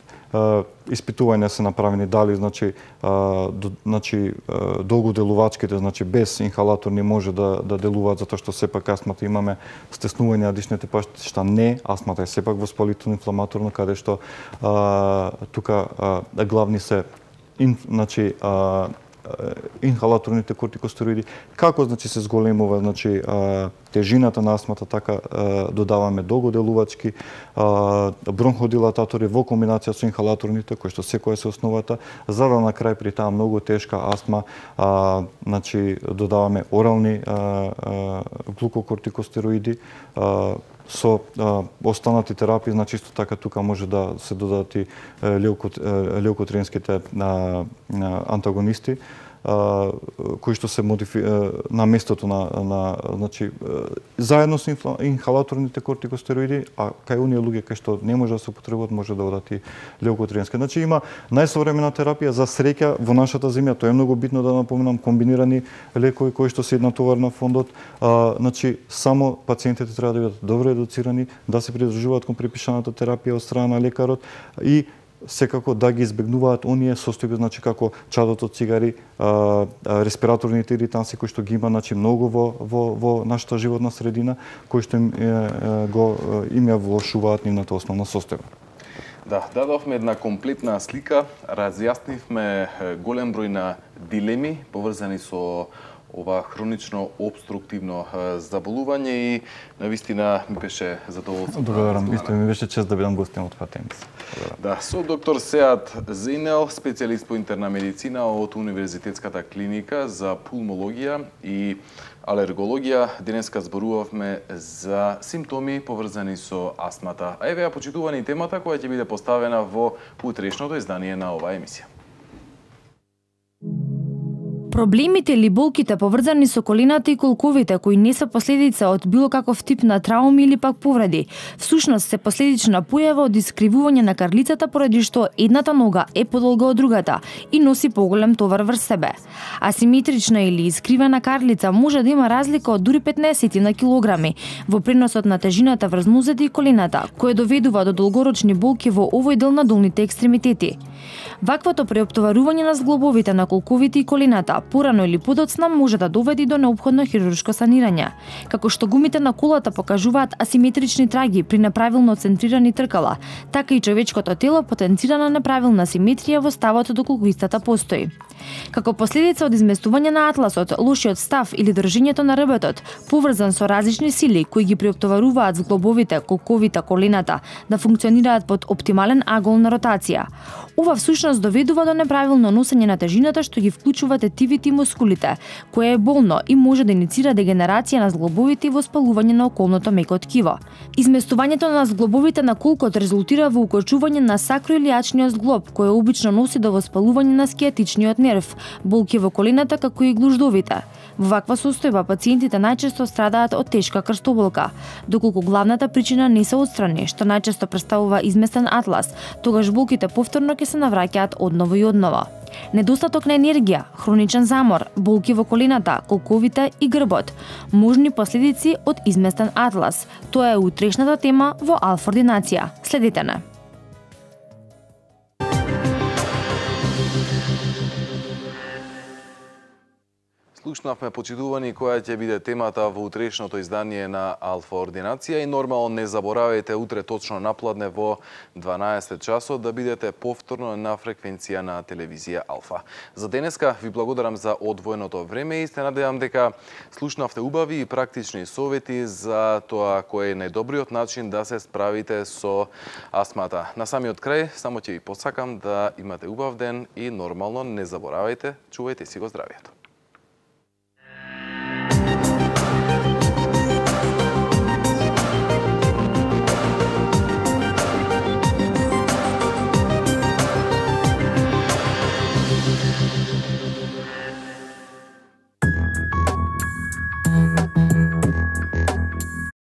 испитувања се направени дали значи а, до, значи а, долгоделувачките значи без инхалатор не може да да делуваат затоа што сепак астмата имаме стеснување на дишните паштишта, не, астмата е сепак воспалително инфламаторно каде што а, тука а, главни се ин, значи а, инхалаторните кортикостероиди, како значи се зголемува значи а, тежината на астмата, така а, додаваме долгоделувачки а, бронходилататори во комбинација со инхалаторните кои што секоја се основата, за да на крај при таа многу тешка астма а, значи додаваме орални а, а, глукокортикостероиди а, со а, останати терапии, значи исто така тука може да се додадат и леукот, леукотринските а, антагонисти, а, кои што се модифи... на местото на, на значи заедно со инхалаторните кортикостероиди, а кај оние луѓе кај што не може да се употребуваат, може да одат и леукотрински. Значи има најсовремена терапија за среќа во нашата земја, тоа е многу битно да напоменам, комбинирани лекови кои што се натовар на фондот, а, значи само пациентите треба да бидат добро едуцирани, да се придржуваат кон препишаната терапија од страна на лекарот и секако да ги избегнуваат оние состојби, значи како чадото цигари, а, а, респираторните иританси кои што ги има, значи многу во во во нашата животна средина, кои што им е, е, го им ја влошуваат нивната основна состојба. Да, дадовме една комплетна слика, разјаснивме голем број на дилеми поврзани со ова хронично обструктивно заболување и навистина ми беше задоволство. Благодарам, исто ми беше чест да бидам гостин од Патемис. Да, со доктор Сеат Зейнел, специјалист по интерна медицина од Универзитетската клиника за пулмологија и алергологија, денеска зборувавме за симптоми поврзани со астмата. А еве ја почитувани темата која ќе биде поставена во утрешното издание на оваа емисија. Проблемите или болките поврзани со колената и колковите, кои не се последица од било каков тип на трауми или пак повреди, всушност се последична појава од искривување на карлицата поради што едната нога е подолга од другата и носи поголем товар врз себе. Асиметрична или искривена карлица може да има разлика од дури петнаесет на килограми во преносот на тежината врз нозете и колената, кое доведува до долгорочни болки во овој дел на долните екстремитети. Ваквото преоптоварување на зглобовите на колковите и колената порано или подоцна може да доведе до неопходно хируршко санирање. Како што гумите на колата покажуваат асиметрични траги при неправилно центрирани тркала, така и човечкото тело потенцира на неправилна симетрија во ставот доколку истата постои. Како последица од изместување на атласот, лошиот став или држењето на ребетот, поврзан со различни сили кои ги преоптоваруваат зглобовите, колковите, колената да функционираат под оптимален агол на ротација. Ова всушност доведува до неправилно носење на тежината што ги вклучува тетивите и мускулите, кое е болно и може да иницира дегенерација на зглобовите и воспалување на околното меко ткиво. Изместувањето на зглобовите на колкот резултира во укочување на сакроилијачниот зглоб, кој обично носи до воспалување на скијатичниот нерв, болки во колената како и глуждовите. Во ваква состојба пациентите најчесто страдаат од тешка крстоболка, доколку главната причина не се отстрани, што најчесто представува изместен атлас, тогаш болките повторно ќе се навраќаат одново и одново. Недостаток на енергија, хроничен замор, болки во колената, колковите и грбот, можни последици од изместен атлас. Тоа е утрешната тема во Алфа Ординација. Следете не. Слушнавме, почитувани, која ќе биде темата во утрешното издание на Алфа Ординација и нормално не заборавајте утре точно напладне во дванаесет часот да бидете повторно на фреквенција на телевизија Алфа. За денеска ви благодарам за одвоеното време и се надевам дека слушнавте убави и практични совети за тоа кој е најдобриот начин да се справите со астмата. На самиот крај само ќе ви посакам да имате убав ден и нормално не заборавајте, чувајте си го здравието.